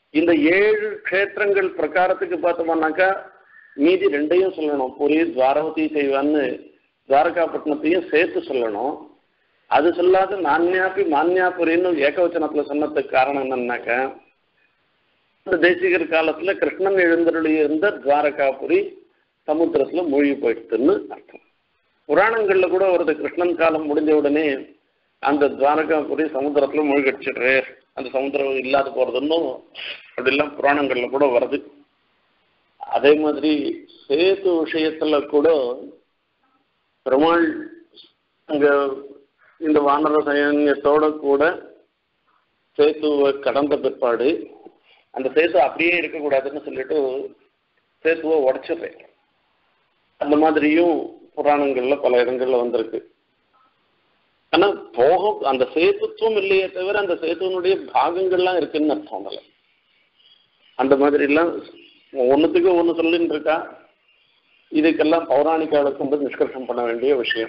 இந்த ஏழு க்ஷேத்திரங்கள் பிரகாரத்துக்கு பார்த்தோம்னாக்கா மீதி ரெண்டையும் சொல்லணும். புரி துவாரவதி செய்வான்னு துவாரகாப்பட்டினத்தையும் சேர்த்து சொல்லணும். அது சொல்லாத நான்யாப்பி மான்யாபுரின்னு ஏகவச்சனத்துல சொன்னதுக்கு காரணம் என்னன்னாக்கா, இந்த தேசிகர் காலத்துல கிருஷ்ணன் எழுந்தருளி இருந்த துவாரகாபுரி சமுத்திரத்துல மூழ்கி போயிடுதுன்னு அர்த்தம். புராணங்கள்ல கூட வருது, கிருஷ்ணன் காலம் முடிஞ்ச உடனே அந்த துவாரகாபுரி சமுத்திரத்துல மூழ்கடிச்சிடுற, அந்த சமுத்திரம் இல்லாத போறதுன்னு அப்படிலாம் புராணங்கள்ல கூட வருது. அதே மாதிரி சேது விஷயத்துல கூட பெருமாள் அங்க இந்த வானர சைன்யத்தோட கூட சேத்துவை கடந்த பிற்பாடு அந்த சேத்து அப்படியே இருக்கக்கூடாதுன்னு சொல்லிட்டு சேத்துவை உடைச்சிடுறேன். அந்த மாதிரியும் புராணங்கள்ல பல இடங்கள்ல வந்திருக்கு. ஆனா போக அந்த சேத்துத்துவம் இல்லையே தவிர அந்த சேத்துவனுடைய பாகங்கள்லாம் இருக்குன்னு அர்த்தம். அதில் அந்த மாதிரி எல்லாம் ஒன்றுத்துக்கு ஒன்று சொல்லின்னு இருக்கா. இதுக்கெல்லாம் பௌராணிகாவை கொண்டு நிஷ்கர்ஷம் பண்ண வேண்டிய விஷயம்.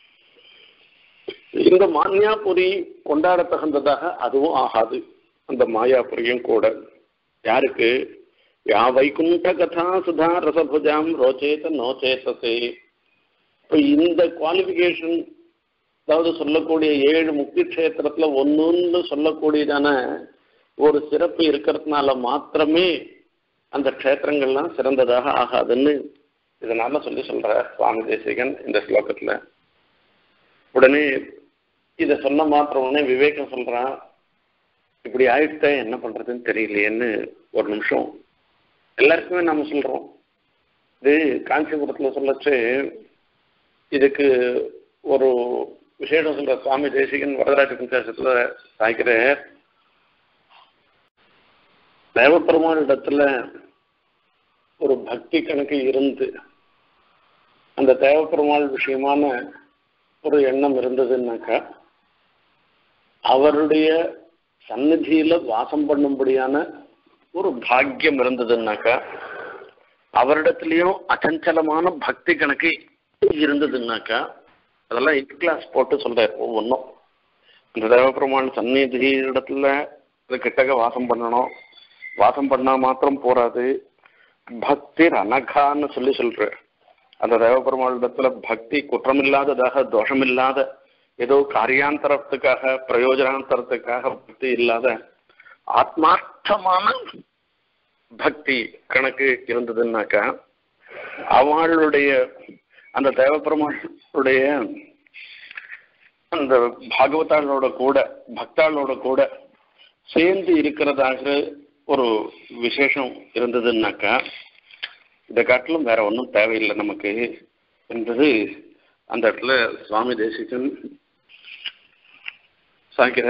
இந்த மான்யாபுரி கொண்டாட தகுந்ததாக அதுவும் ஆகாது. அந்த மாயாபுரியும் கூட யாருக்கு, யா வைகுண்ட கதா சுதா ரசபுஜாம் ரோச்சேத நோச்சேதசே. இப்போ இந்த குவாலிஃபிகேஷன், அதாவது சொல்லக்கூடிய ஏழு முக்கிய க்ஷேத்திரத்துல ஒன்றுன்னு சொல்லக்கூடியதான ஒரு சிறப்பு இருக்கிறதுனால மாத்திரமே அந்த க்ஷேத்திரங்கள்லாம் சிறந்ததாக ஆகாதுன்னு இதனால சொல்லி சொல்ற சுவாமி தேசிகன் இந்த ஸ்லோகத்துல. உடனே இதை சொன்ன மாத்திரம் உடனே விவேகம் சொல்றான், இப்படி ஆயிட்ட என்ன பண்றதுன்னு தெரியலையேன்னு ஒரு நிமிஷம் எல்லாருக்குமே நாம சொல்றோம். இது காஞ்சிபுரத்துல சொல்லச்சு இதுக்கு ஒரு விசேஷம் சொல்ற சுவாமி தேசிகன் வரதராஜ பஞ்சாசத்துல சாய்க்கிற தேவப்பெருமாள் இடத்துல ஒரு பக்தி கணக்கு இருந்து அந்த தேவப்பெருமாள் விஷயமான ஒரு எண்ணம் இருந்ததுன்னாக்கா, அவருடைய சந்நிதியில வாசம் பண்ணும்படியான ஒரு பாக்கியம் இருந்ததுன்னாக்கா, அவரிடத்துலயும் அச்சஞ்சலமான பக்தி கணக்கு இருந்ததுன்னாக்கா, அதெல்லாம் எயிட் கிளாஸ் போட்டு சொல்றாரு ஒவ்வொன்றும். அந்த தேவப்பெருமாள் சந்நிதி இடத்துல அது கிட்டக்க வாசம் பண்ணணும். வாசம் பண்ணா மாத்திரம் போராது, பக்தி அனகான்னு சொல்லி சொல்ற. அந்த தேவப்பெருமாள் இடத்துல பக்தி குற்றமில்லாததாக, தோஷமில்லாத, ஏதோ காரியாந்தரத்துக்காக பிரயோஜனாந்தரத்துக்காக பக்தி இல்லாத ஆத்மார்த்தமான பக்தி கணக்கு இருந்ததுன்னாக்கா, அவளுடைய அந்த தேவப்பெருமாளுடைய அந்த பாகவதாளோட கூட பக்தாளோட கூட சேர்ந்து இருக்கிறதாக ஒரு விசேஷம் இருந்ததுன்னாக்கா, இதை காட்டிலும் வேற ஒன்றும் தேவையில்லை நமக்கு என்பது அந்த இடத்துல சுவாமி தேசிகன் சாய்க்கிற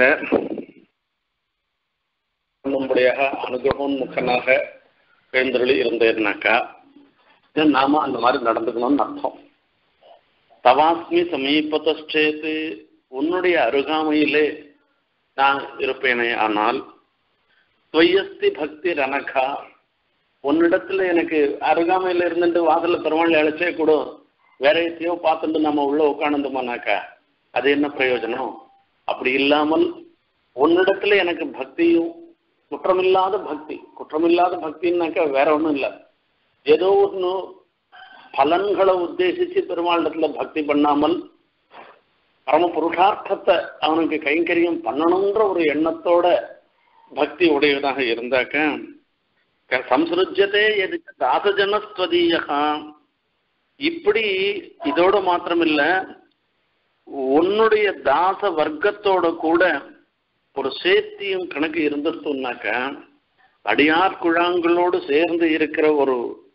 நம்முடையாக அனுகிரகம் முக்கனாக எழுந்தருளி இருந்தேன்னாக்கா நாம அந்த மாதிரி நடந்துக்கணும்னு அர்த்தம். தவாஸ்மி சமீபத்தேத்து, உன்னுடைய அருகாமையிலே நான் இருப்பேனே ஆனால், துவயஸ்தி பக்தி ரணகா, உன்னிடத்துல எனக்கு அருகாமையில இருந்துட்டு வாசல்ல பெருமாள் அழைச்சே கூட வேற எத்தையோ பார்த்துட்டு நம்ம உள்ள உட்காந்துமானாக்கா அது என்ன பிரயோஜனம்? அப்படி இல்லாமல் உன்னிடத்துல எனக்கு பக்தியும் குற்றமில்லாத பக்தி, குற்றமில்லாத பக்தின்னாக்கா வேற ஒன்றும் இல்லை, ஏதோ ஒன்று பலன்களை உத்தேசிச்சு பெருமாளிடத்துல பக்தி பண்ணாமல் பரம புருஷார்த்தத்தை அவனுக்கு கைங்கரியம் பண்ணணுன்ற ஒரு எண்ணத்தோட பக்தி உடையதாக இருந்தாக்க, சம்ஸ்ருஜ்யத்தே எதுக்கு தாசஜனஸ்வதீயா. இப்படி இதோட மாத்திரமில்ல, உன்னுடைய தாச வர்க்கத்தோட கூட ஒரு சேத்தியும் கணக்கு இருந்துட்டுனாக்க, அடியார் குழாங்களோடு சேர்ந்து இருக்கிற ஒரு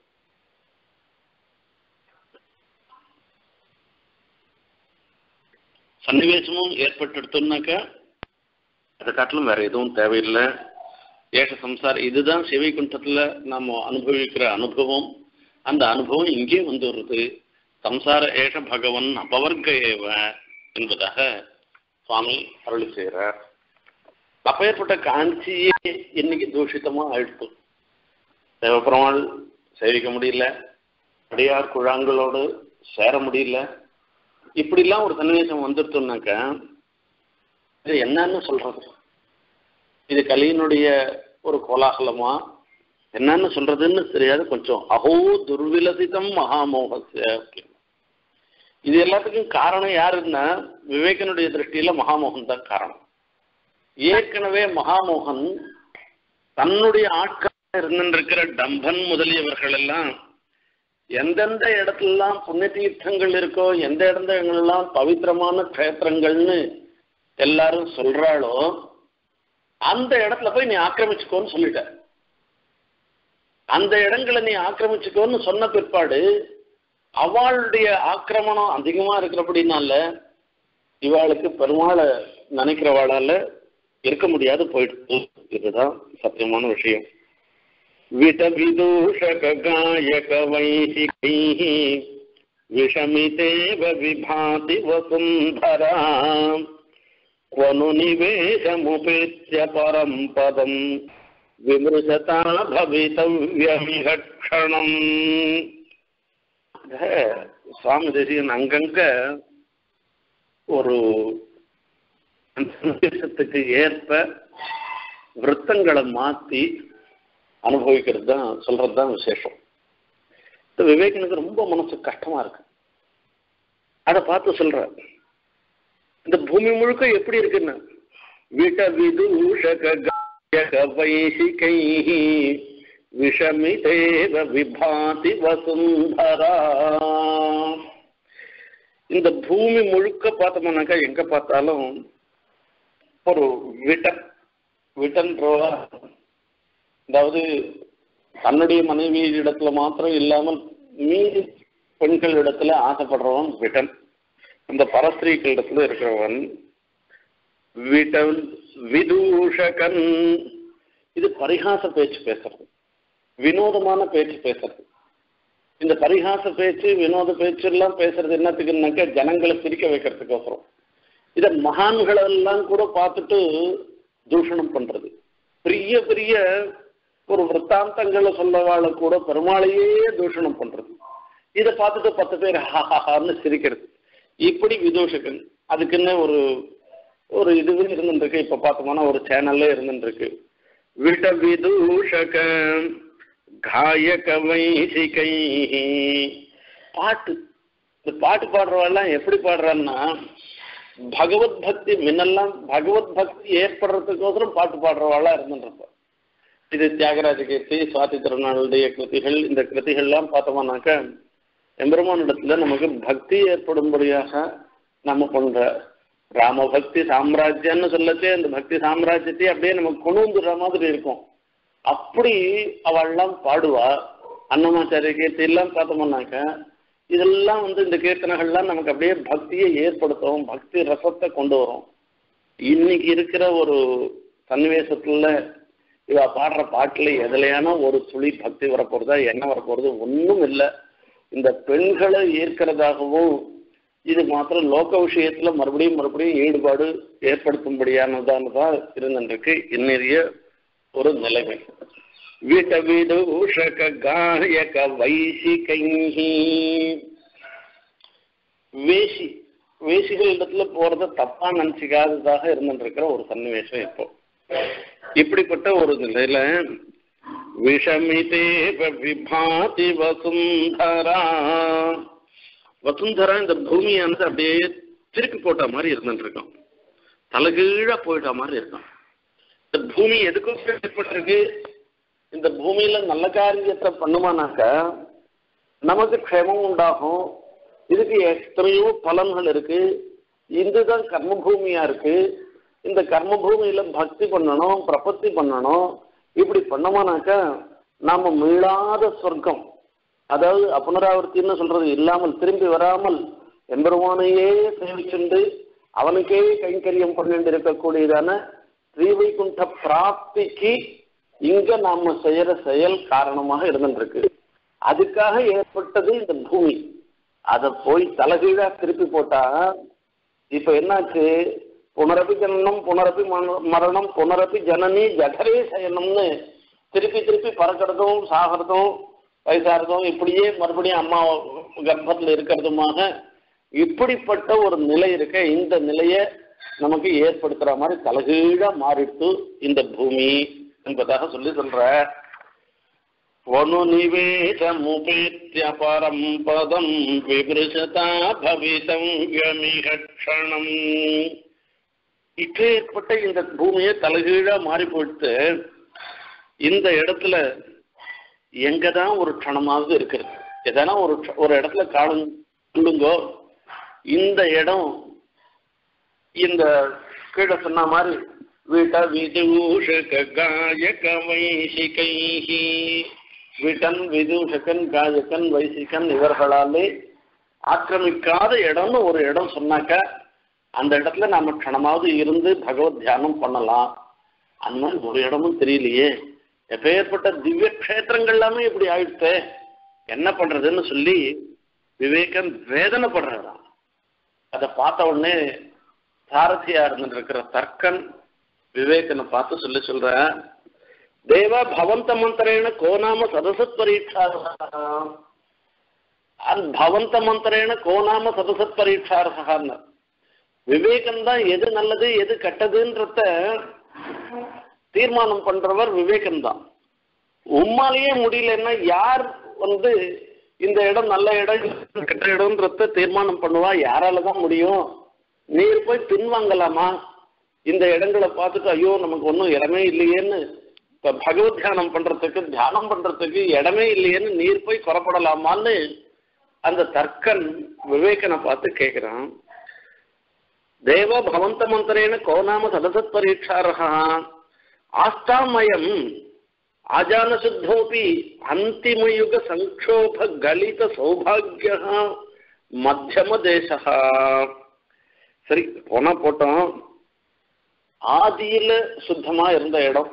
சன்னிவேசமும் ஏற்பட்டுடுத்துனாக்கா அதை காட்டிலும் வேற எதுவும் தேவையில்லை. ஏக சம்சாரம், இதுதான் சிவைகுண்டத்துல நாம அனுபவிக்கிற அனுபவம். அந்த அனுபவம் இங்கே வந்து வருது. சம்சார ஏக பகவன் அபவர்க்க ஏவ என்பதாக சுவாமி அருளி செய்கிறார். அப்பேற்பட்ட காஞ்சியே இன்னைக்கு தூஷிதமா ஆயிடுத்து. தேவப்பெருமாள் சேவிக்க முடியல, அடியார் குழாங்களோடு சேர முடியல. இப்படிலாம் ஒரு சன்னிவேசம் வந்துட்டோம்னாக்கா இது என்னன்னு சொல்றது? இது கலியினுடைய ஒரு கோலாகலமா என்னன்னு சொல்றதுன்னு தெரியாது. கொஞ்சம் அஹோ துர்விலசிதம் மகாமோகசிய. இது எல்லாத்துக்கும் காரணம் யாருன்னா விவேகனுடைய திருஷ்டியில மகாமோகன் தான் காரணம். ஏற்கனவே மகாமோகன் தன்னுடைய ஆட்கள் இருந்திருக்கிற டம்பன் முதலியவர்கள் எல்லாம் எந்தெந்த இடத்துலலாம் புண்ணிய தீர்த்தங்கள் இருக்கோ, எந்த இடங்கள்லாம் பவித்திரமான க்ஷேத்திரங்கள்னு எல்லாரும் சொல்றாளோ அந்த இடத்துல போய் நீ ஆக்கிரமிச்சுக்கோன்னு சொல்லிட்ட. அந்த இடங்களை நீ ஆக்கிரமிச்சுக்கோன்னு சொன்ன பிற்பாடு அவளுடைய ஆக்கிரமணம் அதிகமா இருக்கிறபடினால இவாளுக்கு பெருமாளை நினைக்கிறவாளால இருக்க முடியாது போயிடுச்சு. இதுதான் சத்தியமான விஷயம். விதவிதூஷக காயக வைசிகைஹ விஷமிதேவ விபாதி வசுந்தரா க்வனு நிவேஷமுபேத்ய பரம் பதம் விமృశதா பவிதவ்யமிஹ க்ஷணம். சுவாமி தேசிகன் அங்கங்க ஒரு சந்தேசத்துக்கு ஏற்ப விருத்தங்களை மாற்றி அனுபவிக்கிறது தான் சொல்றது தான் விசேஷம். விவேகனுக்கு ரொம்ப மனசு கஷ்டமா இருக்கு. அதை பார்த்து சொல்ற இந்த பூமி முழுக்க எப்படி இருக்குன்னு விட விதூஷக வைசிகைஹ விஷமிதேவ விபாதி வசுந்தரா. இந்த பூமி முழுக்க பார்த்தோம்னாக்கா எங்க பார்த்தாலும் ஒரு விட்டன் விட்டன்றவா, அதாவது தன்னுடைய மனைவி இடத்துல மாத்திரம் இல்லாமல் மீதி பெண்கள் இடத்துல ஆசைப்படுறவன் விட்டன். அந்த பரஸ்திரீக்கள் இடத்துல இருக்கிறவன் விட்டன் விதூஷகன். இது பரிகாச பேச்சு பேசுறது, வினோதமான பேச்சு பேசுறது. இந்த பரிகாச பேச்சு வினோத பேச்சு எல்லாம் பேசுறது என்னத்துக்குன்னாக்க ஜனங்களை சிரிக்க வைக்கிறதுக்கோசரம். இதை மகான்களெல்லாம் கூட பார்த்துட்டு தூஷணம் பண்றது. பெரிய பெரிய ஒரு விற்த்தாந்தங்களை சொல்லவாழ கூட பெருமாளையே தூஷணம் பண்றது. இதை பார்த்துட்டு பத்து பேர் ஹாஹான்னு சிரிக்கிறது. இப்படி விதூஷகன். அதுக்குன்னு ஒரு ஒரு இதுவே இருந்துருக்கு. இப்ப பார்த்தோம்னா ஒரு சேனல்ல இருந்துருக்கு. விட விதூஷக காயக வைசிகைஹ. பாட்டு, இந்த பாட்டு பாடுறவெல்லாம் எப்படி பாடுறான்னா பகவத் பக்தி முன்னெல்லாம் பகவத் பக்தி ஏற்படுறதுக்கோசரம் பாட்டு பாடுறவாளா இருந்துருப்ப. இது தியாகராஜ கீர்த்தி, சுவாதி திருநாளுடைய கிருதிகள், இந்த கிருதிகள்லாம் பார்த்தோம்னாக்க எம்பெருமான் இடத்துல நமக்கு பக்தி ஏற்படும்படியாக நம்ம பண்ற ராமபக்தி சாம்ராஜ்யம்னு சொல்லச்சே அந்த பக்தி சாம்ராஜ்யத்தை அப்படியே நமக்கு கொண்டு வந்துடுற மாதிரி இருக்கும். அப்படி அவள்லாம் பாடுவா. அன்னமாச்சாரிய கீர்த்தி எல்லாம் பார்த்தோம்னாக்க இதெல்லாம் வந்து இந்த கீர்த்தனைகள்லாம் நமக்கு அப்படியே பக்தியை ஏற்படுத்தும், பக்தி ரசத்தை கொண்டு வரும். இன்னைக்கு இருக்கிற ஒரு சன்னிவேசத்துல இவ பாடுற பாட்டுல எதுலையான ஒரு துளி பக்தி வரப்போறதா என்ன வரப்போறது ஒன்றும் இல்லை. இந்த பெண்களை ஏற்கிறதாகவும் இது மாத்திரம் லோக விஷயத்துல மறுபடியும் மறுபடியும் ஈடுபாடு ஏற்படுத்தும்படியானதானதான் இருந்துருக்கு இன்னைய ஒரு நிலைமை. விட விதூஷக காயக வைசிகைஹ. வேசி வேசிகள் இடத்துல போறத தப்பா நினைச்சிக்காததாக இருந்துருக்கிற ஒரு சன்னிவேசம் இப்போ. இப்படிப்பட்ட ஒரு நிலையில விஷமிதேவ விபாதி வசுந்தரா. வசுந்தரா இந்த பூமியானது அப்படியே திருப்பி போட்ட மாதிரி இருந்துட்டு இருக்கோம், தலைகீழா போயிட்ட மாதிரி இருக்கும். இந்த பூமி எதுக்கும் ஏற்பட்டிருக்கு. இந்த பூமியில நல்ல காரியத்தை பண்ணுமானாக்க நமக்கு க்ஷேமம் உண்டாகும். இதுக்கு எத்தனையோ பலன்கள் இருக்கு. இதுதான் கர்மபூமியா இருக்கு. இந்த கர்மபூமியில பக்தி பண்ணணும், பிரபத்தி பண்ணணும். இப்படி பண்ணமானாக்க நாம மீளாத சொர்க்கம், அதாவது அப்புனராவர்த்தின்னு சொல்றது இல்லாமல் திரும்பி வராமல் எம்பெருமானையே சேவிச்சுண்டு அவனுக்கே கைங்கரியம் பண்ணிட்டு இருக்கக்கூடியதான ஸ்ரீவைகுண்ட பிராப்திக்கு இங்க நாம செய்யற செயல் காரணமாக இருந்துருக்கு. அதுக்காக ஏற்பட்டது இந்த பூமி. அதை போய் தலைகீழா திருப்பி போட்டா இப்ப என்னாச்சு, புனரப்பி ஜனனம் புனரப்பி மரணம் புனரப்பி ஜனனி ஜடரே சயனம்னு திருப்பி திருப்பி பறக்கிறதும் சாகிறதும் வயசாகிறதும் இப்படியே மறுபடியும் அம்மா கர்ப்பத்தில் இருக்கிறதுமாக இப்படிப்பட்ட ஒரு நிலை இருக்க, இந்த நிலையை நமக்கு ஏற்படுத்துற மாதிரி தலைகீழா மாறிட்டு இந்த பூமி என்பதாக சொல்லி சொல்ற. நிவேதமுபேத்ய பரம் பதம் விபிருஷதா பவிதம் யமிஹட்சணம். இப்பேற்பட்ட இந்த பூமியை தலைகீழா மாறி போயிட்டு இந்த இடத்துல எங்கதான் ஒரு க்ஷணமாவது இருக்கிறது, எதனா ஒரு ஒரு இடத்துல காணுங்கோ. இந்த இடம் இந்த கீழே சொன்ன மாதிரி வீட்ட விதூஷக காயக வைசிகைஹி, வீட்டன் விதூஷகன் காயகன் வைசிகன் இவர்களாலே ஆக்கிரமிக்காத இடம்னு ஒரு இடம் சொன்னாக்க அந்த இடத்துல நாம க்ஷணமாவது இருந்து பகவத் தியானம் பண்ணலாம். அந்த மாதிரி ஒரு இடமும் தெரியலையே, எப்பேற்பட்ட திவ்ய கஷேத்திரங்கள் எல்லாமே இப்படி ஆயிடுச்சு, என்ன பண்றதுன்னு சொல்லி விவேகன் வேதனைப்படுறான். அதை பார்த்த உடனே சாரதியா இருந்துட்டு இருக்கிற தர்க்கன் விவேகனை பார்த்து சொல்லி சொல்ற, தேவ பவந்த மந்திரேன கோநாம சதசத் பரீட்சா, பவந்த மந்திரேன கோநாம சதசத் பரீட்சார்ஹான்னு. விவேகம் தான் எது நல்லது எது கெட்டதுன்றத தீர்மானம் பண்றவர் விவேகம் தான். உம்மாலேயே முடியலன்னா யார் வந்து இந்த இடம் நல்ல இடம் கெட்ட இடம்ன்றத தீர்மானம் பண்ணுவா? யாராலதான் முடியும்? நீர் போய் பின்வாங்கலாமா? இந்த இடங்களை பார்த்துட்டு ஐயோ நமக்கு ஒன்றும் இடமே இல்லையேன்னு இப்ப பகவத் தியானம் பண்றதுக்கு தியானம் பண்றதுக்கு இடமே இல்லையேன்னு நீர் போய் குறப்படலாமான்னு அந்த தர்க்கன் விவேகனை பார்த்து கேட்கிறான். தேவ பவந்த மந்திரேன கோநாம சதசத் பரீட்சார்ஹா ஆஸ்தாமயம் ஆஜான சுத்தோபி அந்திமயுக சங்கோப கலித சௌபாகிய மத்தியம தேசா. சரி போனா போட்டோம், ஆதியில சுத்தமா இருந்த இடம்,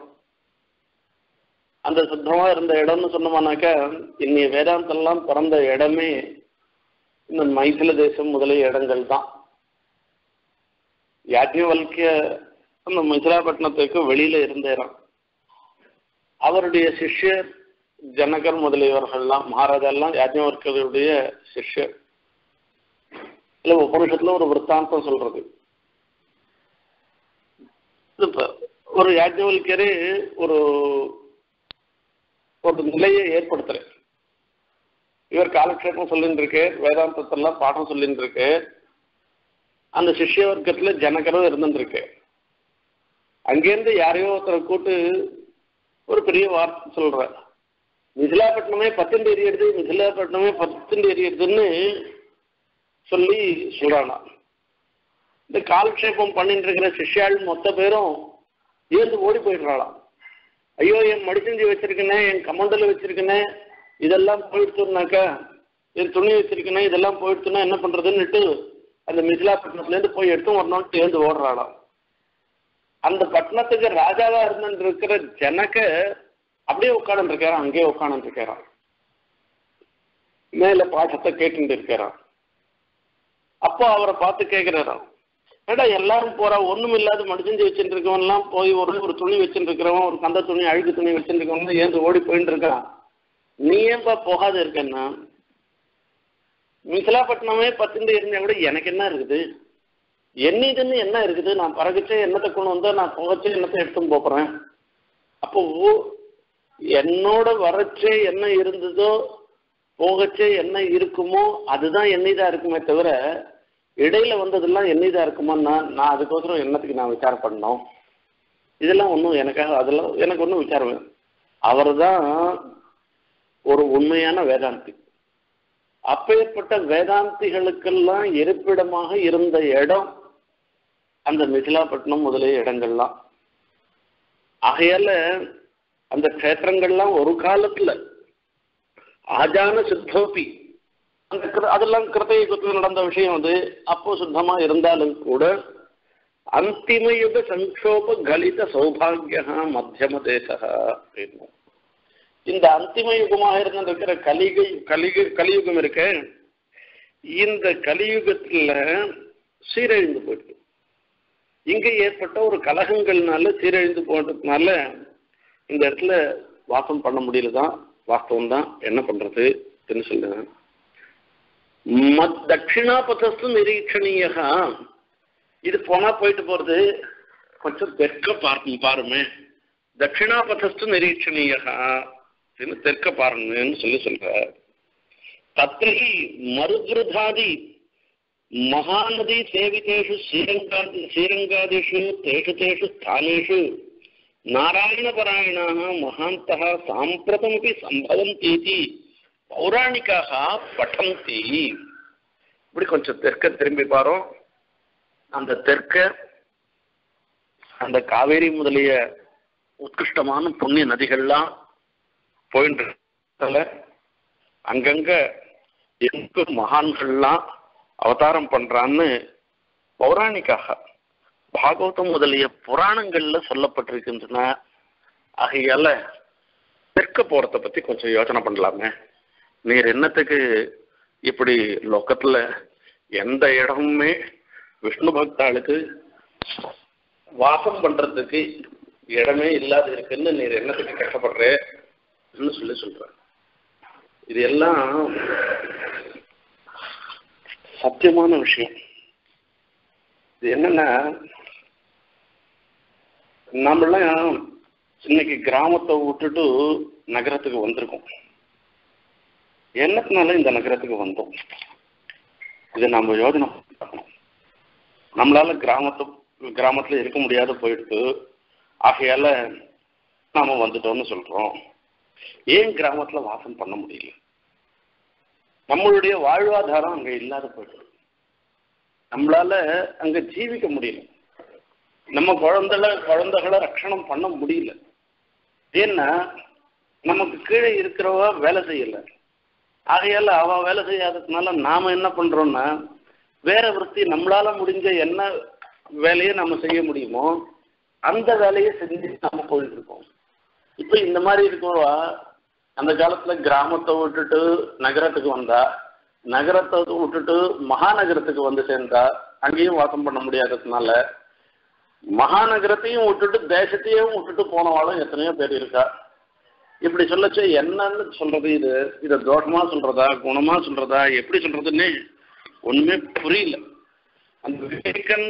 அந்த சுத்தமா இருந்த இடம்னு சொன்னோம்னாக்க இன்னைய வேதாந்தெல்லாம் பிறந்த இடமே இந்த மைதில தேசம் முதலிய இடங்கள் தான். யாஜ்ஞவல்கிய அந்த மிதிலாப்பட்டினத்துக்கு வெளியில இருந்த இடம். அவருடைய சிஷ்யர் ஜனகர் முதலியவர்கள்லாம் மகாராஜா எல்லாம் யாஜ்ஞவல்கியருடைய சிஷ்யர். இல்ல உபனிஷத்துல ஒரு விற்த்தாந்தம் சொல்றது, ஒரு யாஜ்ஞவல்கியரே ஒரு ஒரு நிலையை ஏற்படுத்துற. இவர் காலக்ஷேபம் சொல்லிட்டு இருக்கு, வேதாந்தத்தெல்லாம் பாடம் சொல்லிட்டு இருக்கு. அந்த சிஷ்ய வர்க்கத்துல ஜனகரும் இருந்துருக்கு. அங்கேருந்து யாரையோ ஒருத்தரை கூட்டு ஒரு பெரிய வார்த்தை சொல்ற, மிதிலாப்பட்டினமே பத்துண்டு எரியிடுது, மிதிலாப்பட்டினமே பத்துண்டு எரியிடுதுன்னு சொல்லி சொல்றானா. இந்த காலக்ஷேபம் பண்ணிட்டு இருக்கிற சிஷ்யாள் மொத்த பேரும் ஏந்து ஓடி போயிடுறாளாம். ஐயோ என் மடிச்சஞ்சி வச்சிருக்கேனே, என் கமண்டல வச்சிருக்கேனே, இதெல்லாம் போயிடுச்சுனாக்கா, என் துணி வச்சிருக்கேனே, இதெல்லாம் போயிடுச்சுன்னா என்ன பண்றதுன்னுட்டு அந்த மிதிலாப்பட்டினத்துல இருந்து போய் எடுத்து வரணும்னு ஏந்து ஓடுறாளாம். அந்த பட்டணத்துக்கு ராஜாவா இருந்துட்டு இருக்கிற ஜனக அப்படியே உட்காந்து இருக்காராம், அங்கேயே உட்காந்து இருக்காராம், மேல பாட்டத்தை கேட்டு இருக்காராம். அப்போ அவரை பார்த்து கேட்கிறாராம், ஏடா எல்லாரும் போறா, ஒண்ணும் இல்லாத மடிஞ்சு வச்சுட்டு இருக்கவன் எல்லாம் போய் ஒரு ஒரு துணி வச்சுட்டு இருக்கிறவன், ஒரு கந்த துணி அழுக்கு துணி வச்சுட்டு இருக்கவன் ஏந்து ஓடி போயிட்டு இருக்கான், நீ ஏன்பா போகாத இருக்கன்னா? மிதிலாப்பட்டினமே பத்துண்டு இருந்தா கூட எனக்கு என்ன இருக்குது, என்னதுன்னு என்ன இருக்குது, நான் பறகுச்சே என்னத்தை கொண்டு வந்தா நான் போகச்சே என்னத்தை எடுத்துன்னு போறேன். அப்போ என்னோட வரச்சே என்ன இருந்ததோ போகச்சே என்ன இருக்குமோ அதுதான் என்னைதான் இருக்குமே தவிர இடையில வந்ததெல்லாம் என்னைதான் இருக்குமோன்னா நான் அதுக்கோசரம் என்னத்துக்கு நான் விசாரம் பண்ணணும்? இதெல்லாம் ஒன்றும் எனக்காக அதெல்லாம் எனக்கு ஒன்றும் விசாரம். அவர் தான் ஒரு உண்மையான வேதாந்தி. அப்பேற்பட்ட வேதாந்திகளுக்கெல்லாம் இருப்பிடமாக இருந்த இடம் அந்த மிதிலாப்பட்டினம் முதலிய இடங்கள்லாம். ஆகையால அந்த க்ஷேத்திரங்கள்லாம் ஒரு காலத்துல ஆஜான சுத்தோபி அந்த அதெல்லாம் கிருத்த யுகத்தில் நடந்த விஷயம் அது. அப்போ சுத்தமா இருந்தாலும் கூட அந்திமயுக சங்கோப கலித சௌபாகிய மத்தியம தேசா அப்படின்னு இந்த அந்திம யுகமாக இருந்திருக்கிற கலிகை கலிகை கலியுகம் இருக்க, இந்த கலியுகத்துல சீரழிந்து போயிட்டு இங்க ஏற்பட்ட ஒரு கலகங்கள்னால சீரழிந்து போனதுனால இந்த இடத்துல வாசம் பண்ண முடியலதான். வாஸ்தவம் தான், என்ன பண்றது சொல்லுங்க. மத் தட்சிணாபதஸ்து நிரீட்சணீயா, இது போனா போயிட்டு போறது கொஞ்சம் தெற்க பார்க்கும் பாருமே, தட்சிணாபதஸ்து நிரீட்சணீயா அப்படின்னு தெற்க பாருங்கன்னு சொல்லி சொல்ற. தத்ரஹி மருத்ருதாதி மகாநதி சேவிதேஷு ஸ்ரீரங்காதி ஸ்ரீரங்காதிஷு தேஷு தேஷு ஸ்தானேஷு நாராயணபராயணாக மகாந்தः சாம்பிரதமபி சம்பவந்தீதி பௌராணிகாக படந்தி. இப்படி கொஞ்சம் தெற்க திரும்பி பாரோம். அந்த தெற்க அந்த காவேரி முதலிய உத்கிருஷ்டமான புண்ணிய நதிகள்லாம் போயிட்டு அங்கங்க எங்க மகான்கள்லாம் அவதாரம் பண்றான்னு பௌராணிக்காக பாகவதம் முதலிய புராணங்கள்ல சொல்லப்பட்டிருக்கின்றன. ஆகையால தெற்க போறத பத்தி கொஞ்சம் யோசனை பண்ணலாமே. நீர் என்னத்துக்கு இப்படி லோக்கத்துல எந்த இடமுமே விஷ்ணு பக்தாளுக்கு வாசம் பண்றதுக்கு இடமே இல்லாத இருக்குன்னு நீர் என்னத்துக்கு கஷ்டப்படுறேன்னு சொல்லி சொல்ற. இது எல்லாம் சத்தியமான விஷயம். இது என்னன்னா, நம்மளாம் இன்னைக்கு கிராமத்தை விட்டுட்டு நகரத்துக்கு வந்திருக்கோம். என்னத்தினால இந்த நகரத்துக்கு வந்தோம் இதை நம்ம யோஜனை பண்ணணும். நம்மளால கிராமத்து கிராமத்துல இருக்க முடியாத போயிடுது. ஆகையால நாம வந்துட்டோம்னு சொல்றோம். ஏன் கிராமத்துல வாசம் பண்ண முடியல? நம்மளுடைய வாழ்வாதாரம் அங்க இல்லாத போயிடுது. நம்மளால அங்க ஜீவிக்க முடியல. நம்ம குழந்தைல குழந்தைகளை ரட்சணம் பண்ண முடியல. ஏன்னா நமக்கு கீழே இருக்கிறவ வேலை செய்யல. ஆகையால அவ வேலை செய்யாததுனால நாம என்ன பண்றோம்னா, வேற விருத்தி நம்மளால முடிஞ்ச என்ன வேலையை நம்ம செய்ய முடியுமோ அந்த வேலையை செஞ்சு நம்ம போயிட்டு இருக்கோம். இப்ப இந்த மாதிரி இருக்கிறவா அந்த காலத்துல கிராமத்தை விட்டுட்டு நகரத்துக்கு வந்தா, நகரத்தை விட்டுட்டு மகாநகரத்துக்கு வந்து சேர்ந்தா, அங்கேயும் வாசம் பண்ண முடியாததுனால மகாநகரத்தையும் விட்டுட்டு தேசத்தையும் விட்டுட்டு போனவாளும் எத்தனையோ பேர் இருக்கா. இப்படி சொல்லச்சு என்னன்னு சொல்றது? இது இதை தோஷமா சொல்றதா குணமா சொல்றதா எப்படி சொல்றதுன்னு ஒண்ணுமே புரியல. அந்த விவேகன்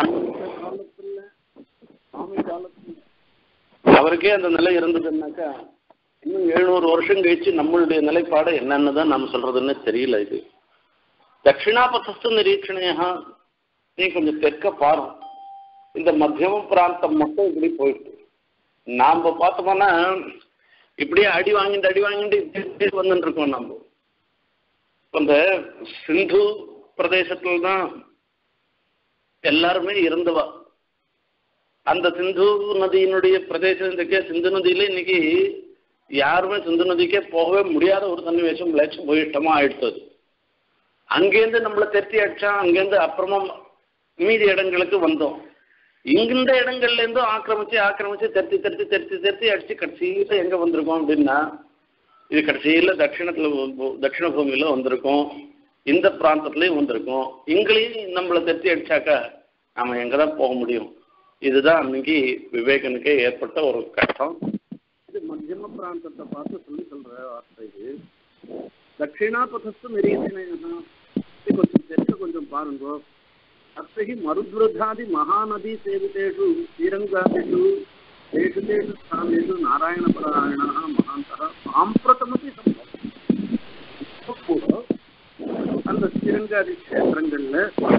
அவருக்கே அந்த நிலை இருந்ததுன்னாக்கா இன்னும் எழுநூறு வருஷம் கழிச்சு நம்மளுடைய நிலைப்பாடு என்னன்னு தான் நம்ம சொல்றதுன்னு தெரியல. இது தட்சிணாபதஸ்து நிரீட்சணையா நீ கொஞ்சம் தெற்க பாரு. இந்த மத்தியம பிராந்தம் மட்டும் இப்படி போயிட்டு நாம பார்த்தோம்னா இப்படியே அடி வாங்கிட்டு அடி வாங்கிட்டு வந்துட்டு இருக்கோம். நம்ம அந்த சிந்து பிரதேசத்துல தான் எல்லாருமே இருந்தவா. அந்த சிந்து நதியினுடைய பிரதேசத்துக்கே சிந்து நதியில இன்னைக்கு யாருமே சிந்து நதிக்கே போகவே முடியாத ஒரு சன்னிவேசம் லட்சம் போயிட்டமா ஆயிடுத்தது. அங்கேருந்து நம்மளை தெத்தி அடிச்சா, அங்கேருந்து அப்புறமா மீதி இடங்களுக்கு வந்தோம். இங்கிருந்த இடங்கள்ல இருந்தும் ஆக்கிரமிச்சு ஆக்கிரமிச்சு தெத்தி தெத்தி தெத்தி தெத்தி அடிச்சு கடைசியில எங்க வந்திருக்கோம் அப்படின்னா, இது கடைசியில தட்சிணத்துல தட்சிண பூமியில வந்திருக்கோம். இந்த பிராந்தத்திலையும் வந்திருக்கோம். இங்களையும் நம்மளை தெத்தி அடிச்சாக்கா நாம எங்கதான் போக முடியும்? இதுதான் அன்னைக்கு விவேகனுக்கே ஏற்பட்ட ஒரு கஷ்டம். இது மத்தியம பிராந்தத்தை பார்த்து சொல்லி சொல்ற வார்த்தை. இது தட்சிணாபதஸ்து நிரீட்சணையா கொஞ்சம் தெற்க கொஞ்சம் பாருங்க. அத்தகி மருத்ருதாதி மகாநதி சேவிதேஷு ஸ்ரீரங்காதிஷு தேஷு தேஷு ஸ்தானேஷு நாராயணபராயணாக மகாந்தः சாம்பிரதமபி சம்பவம். இப்போ கூட அந்த ஸ்ரீரங்காதி கஷேத்திரங்கள்ல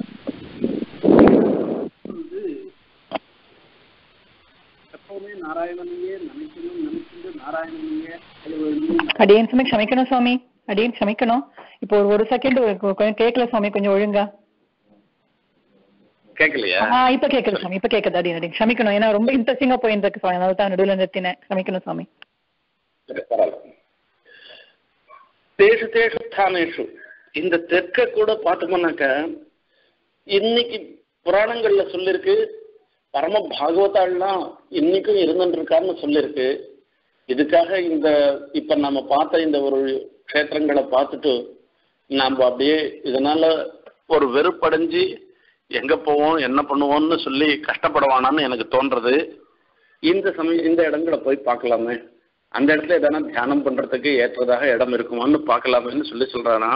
வந்து எப்பவுமே நாராயணனையே நினைக்கணும் நினைச்சுட்டு நாராயணனையே அடியேன் சுவாமி க்ஷமிக்கணும் சுவாமி, அடியேன் க்ஷமிக்கணும். இப்போ ஒரு ஒரு செகண்ட் கொஞ்சம் கேட்கல சுவாமி, கொஞ்சம் ஒழுங்கா கேட்கலையா? இப்ப கேட்கல சுவாமி, இப்ப கேட்குது. அடி அடி க்ஷமிக்கணும். ஏன்னா ரொம்ப இன்ட்ரெஸ்டிங்கா போயிட்டு இருக்கு சுவாமி, அதனால தான் நடுவில் நிறுத்தினேன். க்ஷமிக்கணும் சுவாமி. தேசு தேசு ஸ்தானேஷு இந்த தெற்க கூட பார்த்தோம்னாக்க இன்னைக்கு புராணங்கள்ல சொல்லிருக்கு, பரம பாகவதாள்லாம் இன்னைக்கும் இருந்துட்டு இருக்காருன்னு சொல்லிருக்கு. இதுக்காக இந்த இப்ப நம்ம பார்த்த இந்த ஒரு க்ஷேத்திரங்களை பார்த்துட்டு நாம அப்படியே இதனால ஒரு வெறுப்படைஞ்சு எங்க போவோம் என்ன பண்ணுவோம்னு சொல்லி கஷ்டப்படுவானான்னு எனக்கு தோன்றது. இந்த சமயம் இந்த இடங்களை போய் பார்க்கலாமே, அந்த இடத்துல எதனா தியானம் பண்றதுக்கு ஏற்றதாக இடம் இருக்குமான்னு பார்க்கலாமேன்னு சொல்லி சொல்றானா.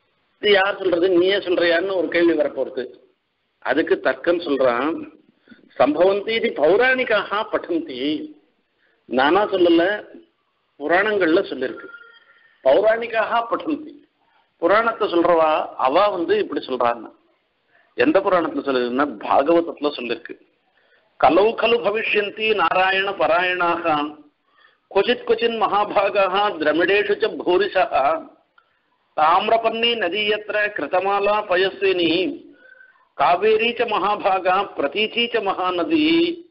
இது யார் சொல்றது, நீயே சொல்றியான்னு ஒரு கேள்வி வரப்போறது. அதுக்கு தர்க்கம் சொல்றான். சம்பவந்தி இது பௌராணிக்காக பட்டந்தி. நானா சொல்லல, புராணங்கள்ல சொல்லிருக்கு. பௌராணிக்காக பட்டந்தி, புராணத்தை சொல்றவா அவ வந்து இப்படி சொல்றான்னு. எந்த புராணத்துல சொல்லிருக்குன்னா பாகவதத்துல சொல்லிருக்கு. கலவு கலு பவிஷ்யந்தி நாராயண பராயணாக கொச்சித் கொச்சின் மகாபாகா திரமிடேஷு ச பூரிஷா தாமிரபர்ணி நதியத்திர கிருதமாலா பயஸ்வினி காவேரி ச மகாபாகா பிரதீச்சி ச மகாநதி.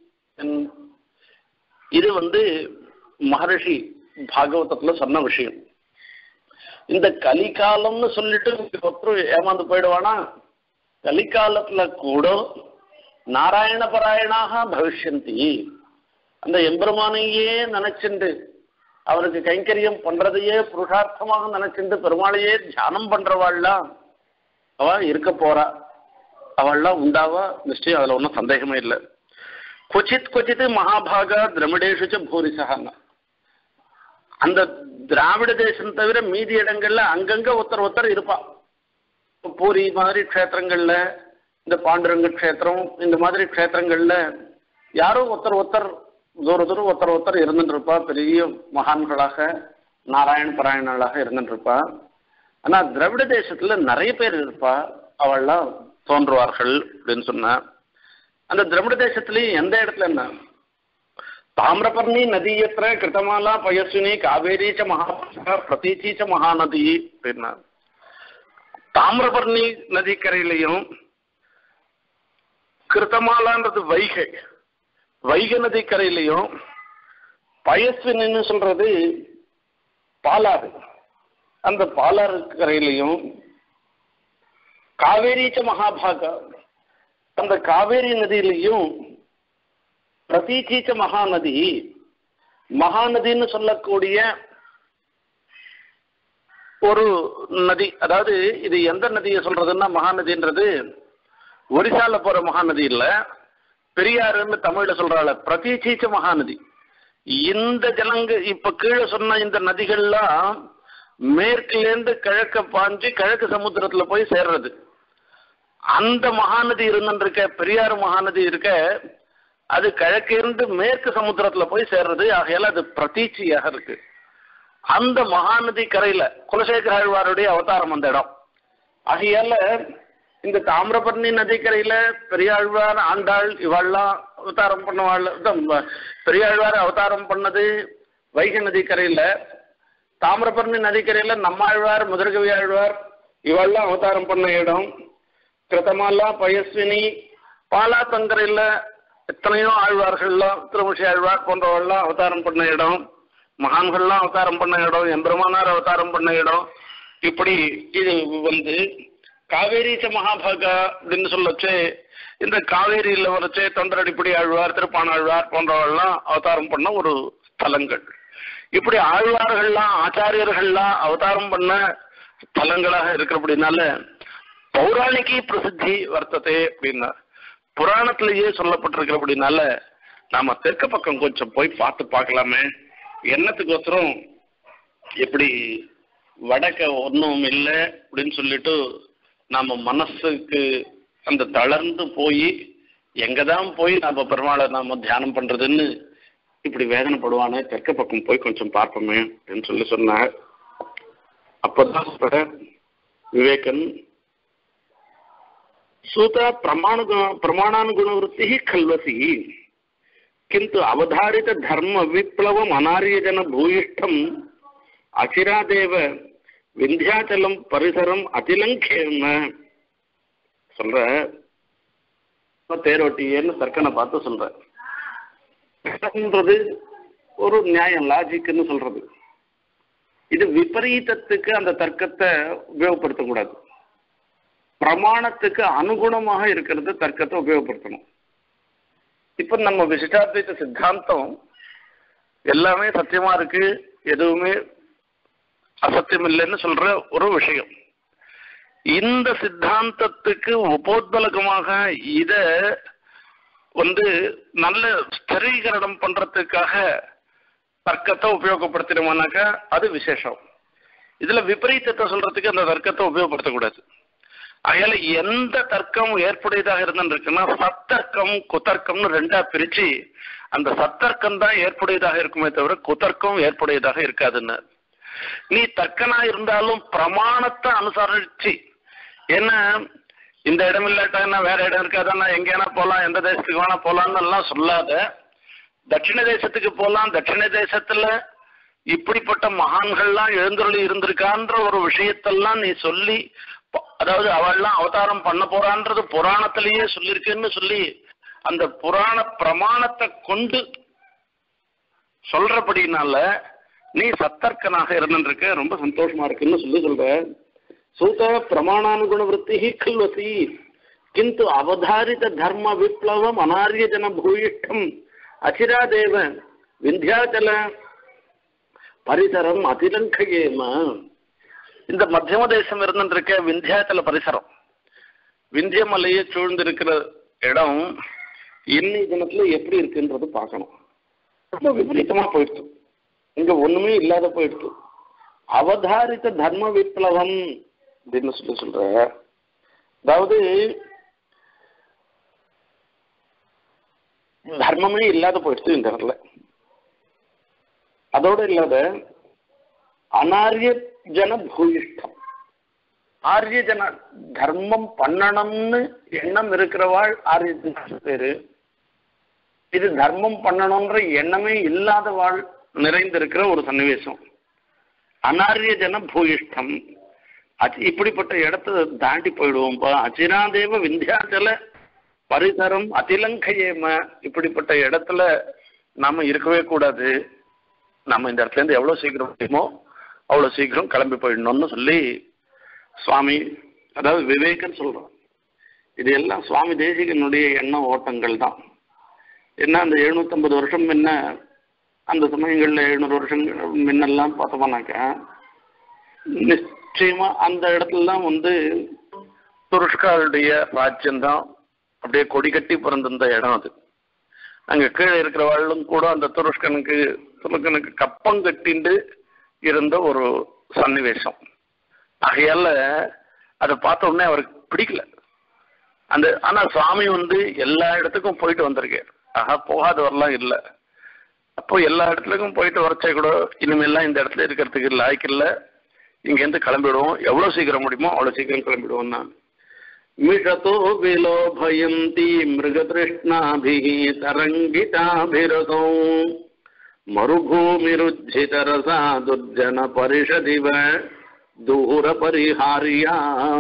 இது வந்து மகர்ஷி பாகவதத்துல சொன்ன விஷயம். இந்த கலிகாலம்னு சொல்லிட்டு ஒருத்தர் ஏமாந்து போயிடுவானா? கலிகாலத்துல கூட நாராயண பராயணாக பவிஷ்யந்தி, அந்த எம்பெருமானையே நினைச்சுண்டு அவருக்கு கைங்கரியம் பண்றதையே புருஷார்த்தமாக நினைச்சுண்டு பெருமாளையே தியானம் பண்றவாள்லாம் அவ இருக்க போறா. அவள்லாம் உண்டாவா நிச்சயம், அதுல ஒன்றும் சந்தேகமே இல்லை. கொச்சித் கொச்சித்து மகாபாகா திரமிடேஷு பூரிசகாங்க. அந்த திராவிட தேசம் தவிர மீதி இடங்கள்ல அங்கங்க ஒருத்தர் ஒருத்தர் இருப்பா. பூரி மாதிரி க்ஷேத்திரங்கள்ல, இந்த பாண்டுரங்க க்ஷேத்திரம், இந்த மாதிரி க்ஷேத்திரங்கள்ல யாரோ ஒருத்தர் ஒருத்தர் தூர தூரம் ஒருத்தர் ஒருத்தர் இருந்துட்டு இருப்பா. பெரிய மகான்களாக நாராயண பராயணர்களாக இருந்துட்டு இருப்பா. ஆனா திராவிட தேசத்துல நிறைய பேர் இருப்பா, அவள்லாம் தோன்றுவார்கள் அப்படின்னு சொன்னா. அந்த திராவிட தேசத்துலயும் எந்த இடத்துல என்ன தாமிரபர்ணி நதியத்திர கிருத்தமாலா பயஸ்வினி காவேரி ச மகாபாகா பிரதீச்சி ச மகாநதி அப்படின்னா, தாமிரபர்ணி நதிக்கரையிலையும் கிருத்தமாலான்றது வைகை, வைகை நதிக்கரையிலையும் பயஸ்வினின்னு சொல்றது பாலாறு, அந்த பாலாறு கரையிலையும் காவேரிச்ச மகாபாகா அந்த காவேரி நதியிலையும் பிரதீச்சீச்ச மகாநதி, மகாநதின்னு சொல்லக்கூடிய ஒரு நதி. அதாவது இது எந்த நதியை சொல்றதுன்னா, மகாநதின்றது ஒரிசால போற மகாநதி இல்ல, பெரியாறுன்னு தமிழ்ல சொல்றாள் பிரதீச்சீச்ச மகாநதி. இந்த ஜலங்க இப்ப கீழே சொன்ன இந்த நதிகள்லாம் மேற்கிலேருந்து கிழக்க பாஞ்சு கிழக்கு சமுத்திரத்துல போய் சேர்றது. அந்த மகாநதி இருந்துருக்க பெரியாறு மகாநதி இருக்க, அது கிழக்கிருந்து மேற்கு சமுத்திரத்துல போய் சேர்றது. ஆகையால அது பிரதீச்சியாக இருக்கு. அந்த மகாநதி கரையில குலசேகர ஆழ்வாருடைய அவதாரம் அந்த இடம். ஆகையால இந்த தாமிரபரணி நதிக்கரையில பெரியாழ்வார் ஆண்டாள் இவெல்லாம் அவதாரம் பண்ணவாள். பெரியாழ்வார் அவதாரம் பண்ணது வைகை நதிக்கரையில, தாமிரபரணி நதிக்கரையில நம்மாழ்வார் முதற்கவி ஆழ்வார் இவெல்லாம் அவதாரம் பண்ண இடம். கிருத்தமாலா பயஸ்வினி பாலாத்தங்கரையில எத்தனையோ ஆழ்வார்கள்லாம், திருமுஷி ஆழ்வார் போன்றவெல்லாம் அவதாரம் பண்ண இடம், மகான்கள்லாம் அவதாரம் பண்ண இடம், எம்பெருமானார் அவதாரம் பண்ண இடம். இப்படி இது வந்து காவேரிச்ச மகாபாகா அப்படின்னு சொல்லச்சு, இந்த காவேரியில வரைச்சே தொண்டரடிப்படி ஆழ்வார், திருப்பானாழ்வார் போன்றவெல்லாம் அவதாரம் பண்ண ஒரு ஸ்தலங்கள். இப்படி ஆழ்வார்கள்லாம் ஆச்சாரியர்கள்லாம் அவதாரம் பண்ண ஸ்தலங்களாக இருக்கிறபடினால பௌராணிகி பிரசித்தி வர்த்ததே அப்படின்னா, புராணத்திலேயே சொல்லப்பட்டிருக்கிறபடினால நாம தெற்கு பக்கம் கொஞ்சம் போய் பார்த்து பார்க்கலாமே. என்னத்துக்கோசரம் எப்படி வடக்க ஒன்றும் இல்லை அப்படின்னு சொல்லிட்டு நாம மனசுக்கு அந்த தளர்ந்து போய் எங்கதான் போய் நாம பெருமாளை நாம தியானம் பண்றதுன்னு இப்படி வேதனைப்படுவானே, தெற்கு பக்கம் போய் கொஞ்சம் பார்ப்போமே அப்படின்னு சொல்லி சொன்னார். அப்போதான் விவேகன் சூதா பிரமாண பிரமாணானுகுணவருத்தி கல்வசி किंतु अवधारित धर्म विप्लव अनार्यजन भूयिष्ठम अचिरादेव विंध्याचलम परिसरम अतिलंघ्येन சொல்ற தேரோட்டியன்னு தர்க்கனை பார்த்து சொல்றது ஒரு நியாயம், லாஜிக்னு சொல்றது. இது விபரீதத்துக்கு அந்த தர்க்கத்தை உபயோகப்படுத்தக்கூடாது. பிரமாணத்துக்கு அனுகுணமாக இருக்கிறது தர்க்கத்தை உபயோகப்படுத்தணும். இப்ப நம்ம விசிஷ்டாத்வைத சித்தாந்தம் எல்லாமே சத்தியமா இருக்கு, எதுவுமே அசத்தியம் இல்லைன்னு சொல்ற ஒரு விஷயம். இந்த சித்தாந்தத்துக்கு உபோத்பலகமாக இத வந்து நல்ல ஸ்திரீகரணம் பண்றதுக்காக தர்க்கத்தை உபயோகப்படுத்தினோம்னாக்கா அது விசேஷம். இதுல விபரீதத்தை சொல்றதுக்கு அந்த தர்க்கத்தை உபயோகப்படுத்தக்கூடாது. அதால எந்த தர்க்கம் ஏற்புடையதாக இருந்துருக்குன்னா சத்தர்க்கம் குதர்க்கம்னு ரெண்டா பிரிச்சு அந்த சத்தர்க்கம் தான் ஏற்புடையதாக இருக்குமே தவிர குதர்க்கம் ஏற்புடையதாக இருக்காதுன்னு. நீ தர்க்கனா இருந்தாலும் பிரமாணத்தை அனுசரிச்சு, ஏன்னா இந்த இடம் இல்லாட்டா வேற இடம் இருக்காதுன்னா எங்கேனா போகலாம், எந்த தேசத்துக்கு வேணா போகலான்னு எல்லாம் சொல்லாத. தட்சிண தேசத்துக்கு போகலாம், தட்சிண தேசத்துல இப்படிப்பட்ட மகான்கள்லாம் எழுந்தருளி இருந்திருக்கான்ற ஒரு விஷயத்தெல்லாம் நீ சொல்லி, அதாவது அவள்லாம் அவதாரம் பண்ண போறான்றது புராணத்திலேயே சொல்லியிருக்குன்னு சொல்லி அந்த புராண பிரமாணத்தை கொண்டு சொல்றபடினால நீ சத்தர்க்கனாக இருந்துருக்க, ரொம்ப சந்தோஷமா இருக்குன்னு சொல்லி சொல்ற. சூத பிரமாணானுகுண விருத்தி கல்வசி கிந்து அவதாரித தர்ம விப்ளவம் அனாரிய ஜன பூயிஷ்டம் அச்சிராதேவ விந்தியாச்சல பரிசரம் அதிலங்கேம. இந்த மத்தியம தேசம் இருந்துருக்க விந்தியாச்சல பரிசரம், விந்திய மலையை சூழ்ந்திருக்கிற இடம் இன்னைய தினத்துல எப்படி இருக்குன்றது பார்க்கணும். ரொம்ப விபரீதமா போயிடுச்சு, இங்க ஒண்ணுமே இல்லாத போயிடுச்சு. அவதாரித்த தர்ம விப்ளவம் அப்படின்னு சொல்லி சொல்ற, அதாவது தர்மமே இல்லாத போயிடுச்சு இந்த இடத்துல. அதோட இல்லாத அனாரிய ஜன பூயிஷ்டம், ஆரிய ஜன தர்மம் பண்ணணும்னு எண்ணம் இருக்கிறவாள் ஆரிய பேரு. இது தர்மம் பண்ணணும்ன்ற எண்ணமே இல்லாத வாழ் நிறைந்திருக்கிற ஒரு சன்னிவேசம். அனாரிய ஜன பூயிஷ்டம், இப்படிப்பட்ட இடத்த தாண்டி போயிடுவோம்பா. அச்சிராதேவ விந்தியாச்சல பரிசரம் அதிலங்கேம, இப்படிப்பட்ட இடத்துல நாம இருக்கவே கூடாது. நம்ம இந்த இடத்துல இருந்து எவ்வளவு சீக்கிரம் முடியுமோ அவ்வளவு சீக்கிரம் கிளம்பி போயிடணும்னு சொல்லி சுவாமி, அதாவது விவேகன் சொல்றோம். இது எல்லாம் சுவாமி தேசிகனுடைய எண்ண ஓட்டங்கள் தான். என்ன அந்த எழுநூத்தி ஐம்பது வருஷம் முன்ன, அந்த சமயங்கள்ல எழுநூறு வருஷம் முன்னெல்லாம் பார்த்தோம்னாக்கா நிச்சயமா அந்த இடத்துலலாம் வந்து துருஷ்காருடைய ராஜ்யம்தான் அப்படியே கொடி கட்டி பிறந்திருந்த இடம் அது. அங்க கீழே இருக்கிறவாளும் கூட அந்த துருஷ்கனுக்கு துருக்கனுக்கு கப்பம் கட்டிண்டு இருந்த ஒரு சன்னிவேசம். ஆகையால அதை பார்த்த உடனே அவருக்கு பிடிக்கல அந்த. ஆனா சுவாமி வந்து எல்லா இடத்துக்கும் போயிட்டு வந்திருக்காரு, ஆஹா போகாதவரெல்லாம் இல்லை. அப்போ எல்லா இடத்துலக்கும் போயிட்டு வரச்சே கூட இனிமேல்லாம் இந்த இடத்துல இருக்கிறதுக்கு லாய்க்கு இல்லை, இங்கேருந்து கிளம்பிடுவோம், எவ்வளோ சீக்கிரம் முடியுமோ அவ்வளோ சீக்கிரம் கிளம்பிடுவோம். நான் மிஷதோ விலோபயந்தி மிருகதிருஷ்ணாபிஹி தரங்கிதாபிரசோ மருபூமிருஜ்ஜிதரசா துர்ஜன பரிஷதிவ தூர பரிஹாரியா.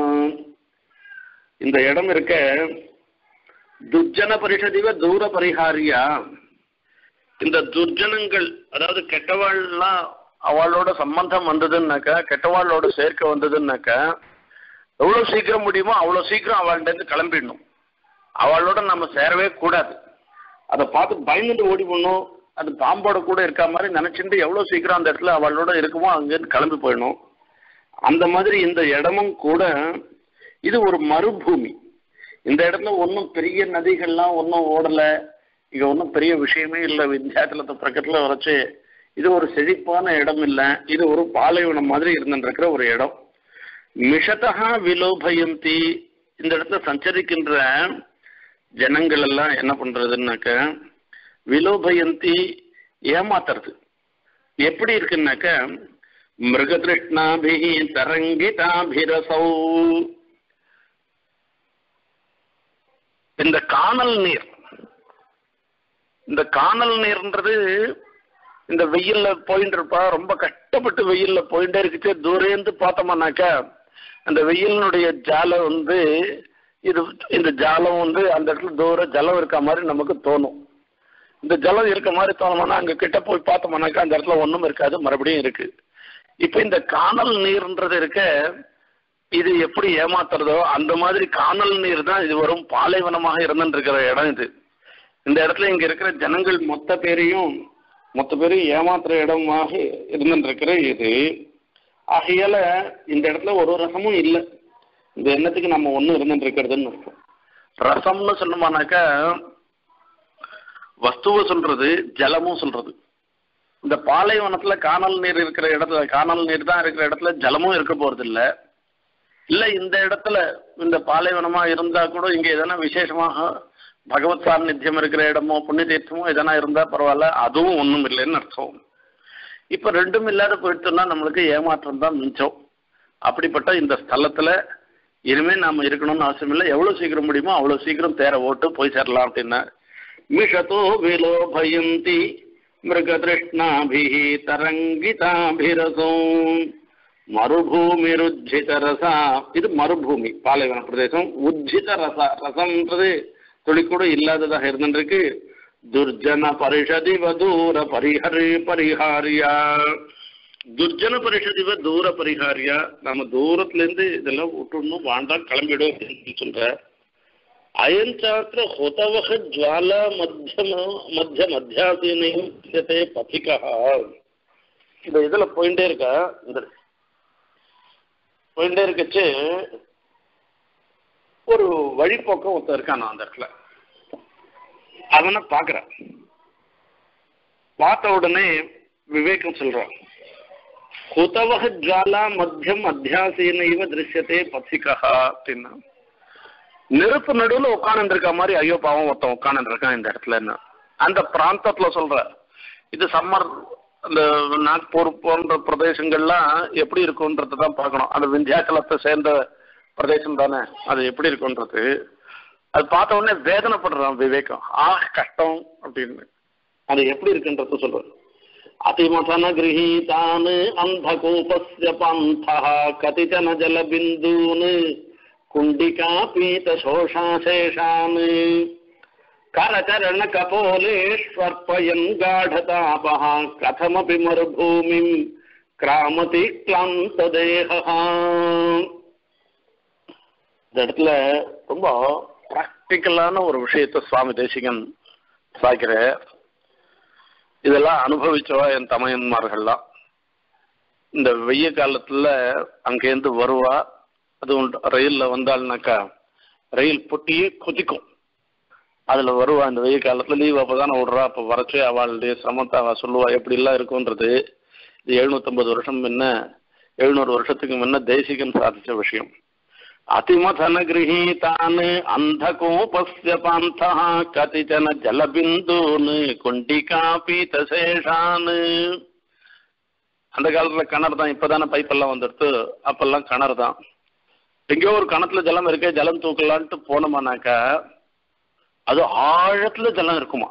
இந்த இடம் இருக்க துர்ஜன பரிஷதிவ தூர பரிஹாரியா. இந்த துர்ஜனங்கள், அதாவது கெட்டவாள்லாம் அவளோட சம்பந்தம் வந்ததுன்னாக்கா, கெட்டவாளோட சேர்க்கை வந்ததுன்னாக்கா எவ்வளவு சீக்கிரம் முடியுமோ அவ்வளவு சீக்கிரம் அவள்கிட்ட இருந்து கிளம்பிடணும். அவளோட நம்ம சேரவே கூடாது. அதை பார்த்து பயந்துட்டு ஓடி போடணும். அது பாம்போட கூட இருக்க மாதிரி நினைச்சுட்டு எவ்வளவு சீக்கிரம் அந்த இடத்துல அவளோட இருக்குமோ அங்கிருந்து கிளம்பி போயிடணும். அந்த மாதிரி இந்த இடமும் கூட இது ஒரு மறுபூமி. இந்த இடத்துல ஒன்றும் பெரிய நதிகள்லாம் ஒன்றும் ஓடலை, இங்க ஒன்றும் பெரிய விஷயமே இல்லை. விந்தியாச்சலத்தை பக்கத்துல வரைச்சு இது ஒரு செழிப்பான இடம் இல்லை, இது ஒரு பாலைவனம் மாதிரி இருந்துருக்கிற ஒரு இடம். மிஷதா விலோபயந்தி, இந்த இடத்துல சஞ்சரிக்கின்ற ஜனங்கள் எல்லாம் என்ன பண்றதுன்னாக்க விலோபயந்தி ஏமாத்துறது. எப்படி இருக்குன்னாக்க மிருகதிருஷ்ணாபிஹி தரங்கிதாபிரசௌ, இந்த காணல் நீர், இந்த காணல் நீர்ன்றது இந்த வெயில்ல போயிட்டு இருப்பா, ரொம்ப கஷ்டப்பட்டு வெயில்ல போயிட்டே இருக்குச்சு. தூரேந்து பார்த்தோம்னாக்கா அந்த வெயிலினுடைய ஜாலம் வந்து இது, இந்த ஜாலம் வந்து அந்த இடத்துல தூர ஜலம் இருக்க மாதிரி நமக்கு தோணும். இந்த ஜலம் இருக்க மாதிரி தோணும்னா அங்க கிட்ட போய் பார்த்தோம்னாக்கா அந்த இடத்துல ஒன்றும் இருக்காது, மறுபடியும் இருக்கு. இப்ப இந்த காணல் நீர்ன்றது இருக்க, இது எப்படி ஏமாத்துறதோ அந்த மாதிரி காணல் நீர் தான் இது வரும். பாலைவனமாக இருந்துட்டு இருக்கிற இடம் இது. இந்த இடத்துல இங்க இருக்கிற ஜனங்கள் மொத்த பேரையும் மொத்த பேரும் ஏமாத்துற இடமாக இருந்துட்டு இருக்கிற இது. ஆகையால இந்த இடத்துல ஒரு ரசமும் இல்லை. இந்த எண்ணத்துக்கு நம்ம ஒன்றும் இருந்துட்டு இருக்கிறதுன்னு இருக்கும். ரசம்னு சொன்னோம்னாக்கா வஸ்துவை சொல்றது, ஜலமும் சொல்றது. இந்த பாலைவனத்துல காணல் நீர் இருக்கிற இடத்துல, காணல் நீர் தான் இருக்கிற இடத்துல ஜலமும் இருக்க போறது இல்லை. இல்ல இந்த இடத்துல இந்த பாலைவனமா இருந்தா கூட இங்க எதனா விசேஷமாக பகவத் சாநித்தியம் இருக்கிற இடமோ புண்ணிய தீர்த்தமோ எதனா இருந்தா பரவாயில்ல, அதுவும் ஒண்ணும் இல்லைன்னு அர்த்தம். இப்ப ரெண்டும் இல்லாத போயிடுச்சுன்னா நம்மளுக்கு ஏமாற்றம் தான் மிஞ்சம். அப்படிப்பட்ட இந்த ஸ்தலத்துல இனிமே நாம இருக்கணும்னு அவசியம் இல்லை, எவ்வளவு சீக்கிரம் முடியுமோ அவ்வளவு சீக்கிரம் தேர ஓட்டு போய் சேரலாம் அப்படின்னா மிஷதோ விலோபயந்தி மிருகதிருஷ்ணாபிஹி தரங்கிதாபிரசம் மறுபூமி ருஜ்ஜித ரசா. இது மறுபூமி பாலைவன பிரதேசம். உஜ்ஜித ரசா, ரசம்ன்றது துளி கூட இல்லாததாக இருந்துருக்கு. துர்ஜன பரிஷதிவ தூர பரிஹரி பரிஹாரியா. துர்ஜன பரிஷதிவ தூர பரிஹாரியா, நம்ம தூரத்துல இருந்து இதெல்லாம் விட்டுடணும், வாண்டாம் கிளம்பிடும் அப்படின்னு சொல்ற. அயஞ்சாத்திர ஹோதவக ஜுவாலா மத்தியம மத்திய மத்தியாசீனே பதிகா. இந்த இதுல போயிட்டே இருக்கா, இந்த போயிட்டே இருக்கச்சு ஒரு வழிபோக்கம் ஒருத்தர் இருக்கான் அந்த இடத்துல. அவனை பாக்குறான். பார்த்த உடனே விவேகம் சொல்றான், ஹுதவக ஜுவாலா மத்தியம் அத்தியாசீன திருஷ்யத்தே பதிகா அப்படின்னா, நெருப்பு நடுவில் உட்காந்து இருக்க மாதிரி ஐயோ பாவம் ஒருத்தன் உட்காந்து இருக்கான் இந்த இடத்துல. அந்த பிராந்தத்துல சொல்ற இது சம்மர் அந்த நாக்பூர் போன்ற பிரதேசங்கள்லாம் எப்படி இருக்கும்ன்றது தான் பார்க்கணும். அந்த விந்தியாச்சலத்தை சேர்ந்த பிரதேசம் தானே, அது எப்படி இருக்குன்றது அது பார்த்த உடனே வேதனைப்படுறான் விவேகம். ஆ கஷ்டம் அப்படின்னு. அது எப்படி இருக்குன்றது சொல்றது. அதிமதன கிரகீதான் அந்த கோபஸ்ய பந்தா கதிச்சன ஜலபிந்தூன் குண்டிகா பீத சோஷாசேஷான் கரச்சரண கபோலேஸ்வர்பயன் காடதாபஹ கதமபி மருபூமிம் கிராமதி க்ளாந்த தேஹா. இந்த இடத்துல ரொம்ப பிராக்டிக்கலான ஒரு விஷயத்த சுவாமி தேசிகன் சாய்க்கிற. இதெல்லாம் அனுபவிச்சவா என் தமையன்மார்கள்லாம். இந்த வெய்ய காலத்துல அங்கேருந்து வருவா, அது ரயில்ல வந்தாள்னாக்கா ரயில் பொட்டியே குதிக்கும். அதுல வருவா இந்த வெய்ய காலத்துல, லீவ் அப்பதானே விடுறா, அப்ப வரைச்சு அவளுடைய சிரமத்தை அவ சொல்லுவா எப்படி எல்லாம் இருக்கும்ன்றது. இது எழுநூத்தி ஐம்பது வருஷம் முன்ன, எழுநூறு வருஷத்துக்கு முன்ன தேசிகன் சாதிச்ச விஷயம். அதிமதன கிரகீதான் அந்த கோபஸ்ய பாந்தா கதிச்சன ஜலபிந்தூன் குண்டிகா பீதசேஷான். அந்த காலத்துல கிணறு தான், இப்பதானே பைப்பெல்லாம் வந்துடுத்து, அப்பெல்லாம் கிணறு தான். எங்கேயோ ஒரு கிணத்துல ஜலம் இருக்கு, ஜலம் தூக்கலான்ட்டு போனோமானாக்கா அது ஆழத்துல ஜலம் இருக்குமா.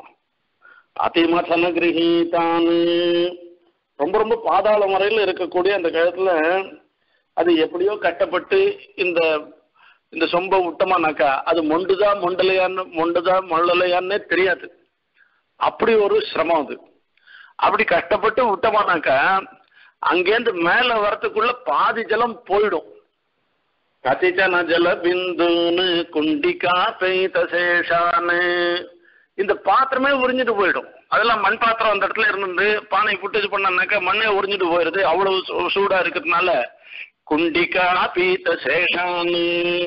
அதிமதன கிரகீதான் ரொம்ப ரொம்ப பாதாள முறையில் இருக்கக்கூடிய அந்த காலத்துல அது எப்படியோ கட்டப்பட்டு இந்த இந்த சொம்ப விட்டோமானாக்கா அது மொண்டுதா மொண்டலையான்னு மொண்டுதா மொள்ளலையான்னே தெரியாது. அப்படி ஒரு சிரமம் அது. அப்படி கஷ்டப்பட்டு விட்டோமானாக்கா அங்கேருந்து மேல வரத்துக்குள்ள பாதி ஜலம் போயிடும். கதிச்சன ஜல பிந்துன்னு குண்டிகா பெய்தசேஷான்னு, இந்த பாத்திரமே உறிஞ்சிட்டு போயிடும். அதெல்லாம் மண் பாத்திரம் அந்த இடத்துல இருந்து பானை புட்டு இது பண்ணாக்கா மண்ணே உறிஞ்சிட்டு போயிடுது, அவ்வளவு சூடா இருக்கிறதுனால. குண்டிகா பீதசேஷான்னு,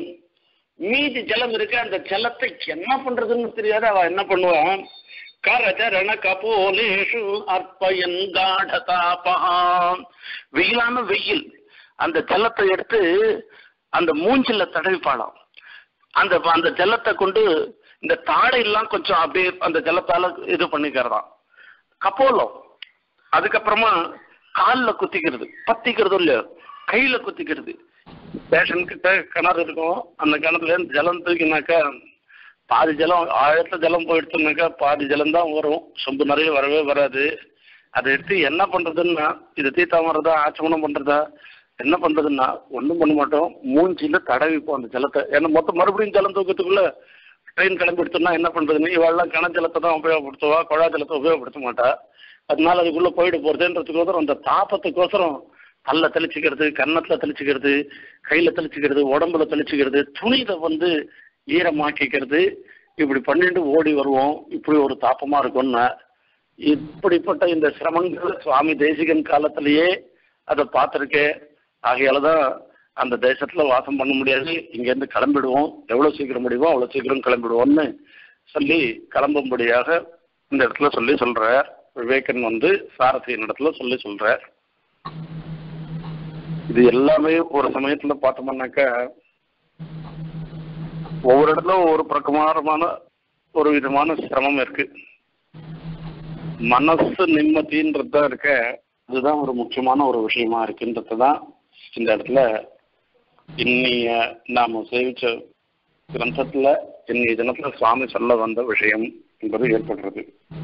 மீதி ஜலம் இருக்கு, அந்த ஜலத்தை என்ன பண்றதுன்னு தெரியாது. அவ என்ன பண்ணுவான், கரச்சரண கபோலேஷு அர்ப்பயன் காடதாபஹா. வெயிலான வெயில் அந்த ஜலத்தை எடுத்து அந்த மூஞ்சில தடவிப்பாளாம். அந்த அந்த ஜலத்தை கொண்டு இந்த தாடையெல்லாம் கொஞ்சம் அப்படியே அந்த ஜலத்தால இது பண்ணிக்கிறதாம் கப்போலம். அதுக்கப்புறமா காலில் குத்திக்கிறது, பத்திக்கிறது இல்லையோ கையில குத்திக்கிறது. ஸ்டேஷன் கிட்ட கிணறு இருக்கும், அந்த கிணத்துல இருந்து ஜலம் தூக்கினாக்கா பாதி ஜலம் ஆழத்துல ஜலம் போயிடுச்சுனாக்கா பாதி ஜலம் தான் வரும், சொம்பு நிறைய வரவே வராது. அதை எடுத்து என்ன பண்றதுன்னா, இது தீத்தாமறதா ஆச்சமனம் பண்றதா என்ன பண்றதுன்னா ஒன்றும் பண்ண மாட்டோம், மூஞ்சில தடவிப்போம் அந்த ஜலத்தை. ஏன்னா மொத்தம் மறுபடியும் ஜலம் தூக்கத்துக்குள்ள ட்ரெயின் கிளம்பி எடுத்தோம்னா என்ன பண்றதுன்னு இவெல்லாம் கிண ஜலத்தை தான் உபயோகப்படுத்துவா, குழா ஜலத்தை உபயோகப்படுத்த மாட்டா. அதனால அதுக்குள்ள போயிட்டு போறதுன்றதுக்கோசரம் அந்த தாபத்துக்கோசரம் பல்ல தெளிச்சுக்கிறது, கன்னத்துல தெளிச்சுக்கிறது, கையில தெளிச்சுக்கிறது, உடம்புல தெளிச்சுக்கிறது, துணியில வந்து ஈரமாக்கிக்கிறது, இப்படி பண்ணிட்டு ஓடி வருவோம். இப்படி ஒரு தாபமா இருக்கும்னா இப்படிப்பட்ட இந்த சிரமங்கள் சுவாமி தேசிகன் காலத்திலேயே அதை பார்த்துருக்கேன். ஆகையாலதான் அந்த தேசத்துல வாசம் பண்ண முடியாது, இங்கேருந்து கிளம்பிடுவோம், எவ்வளவு சீக்கிரம் முடியுமோ அவ்வளவு சீக்கிரம் கிளம்பிடுவோம்னு சொல்லி கிளம்பும்படியாக இந்த இடத்துல சொல்லி சொல்றார். விவேகன் வந்து சாரதியின் இடத்துல சொல்லி சொல்றார். இது எல்லாமே ஒரு சமயத்துல பார்த்தோம்னாக்கா ஒவ்வொரு இடத்துல ஒவ்வொரு பிரகாரமான ஒரு விதமான சிரமம் இருக்கு. மனசு நிம்மதின்றதுதான் இருக்க, அதுதான் ஒரு முக்கியமான ஒரு விஷயமா இருக்குன்றதுதான் இந்த இடத்துல இன்னைய நாம சேவிச்ச கிரந்தத்துல இன்னைய தினத்துல சுவாமி சொல்ல வந்த விஷயம் என்பது ஏற்படுறது.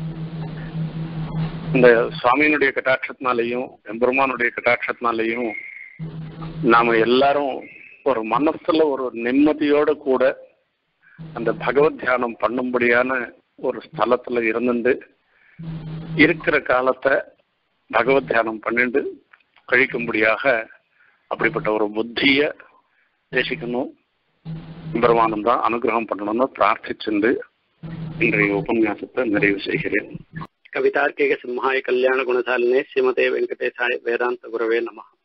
இந்த சுவாமியினுடைய கட்டாட்சத்தினாலையும் எம்பெருமானுடைய கட்டாட்சத்தினாலையும் நாம எல்லாரும் ஒரு மனசுல ஒரு நிம்மதியோட கூட அந்த பகவத் தியானம் பண்ணும்படியான ஒரு ஸ்தலத்துல இருந்துட்டு இருக்கிற காலத்தை பகவத் தியானம் பண்ணிட்டு கழிக்கும்படியாக அப்படிப்பட்ட ஒரு புத்திய தேசிக்கணும், பெருமானம் தான் அனுகிரகம் பண்ணணும்னு பிரார்த்திச்சுண்டு இன்றைய உபன்யாசத்தை நிறைவு செய்கிறேன். கவிதார்க்கிக சிம்ஹாய கல்யாண குணசாலினே ஸ்ரீமதே வெங்கடேசாய வேதாந்த குரவே நமः.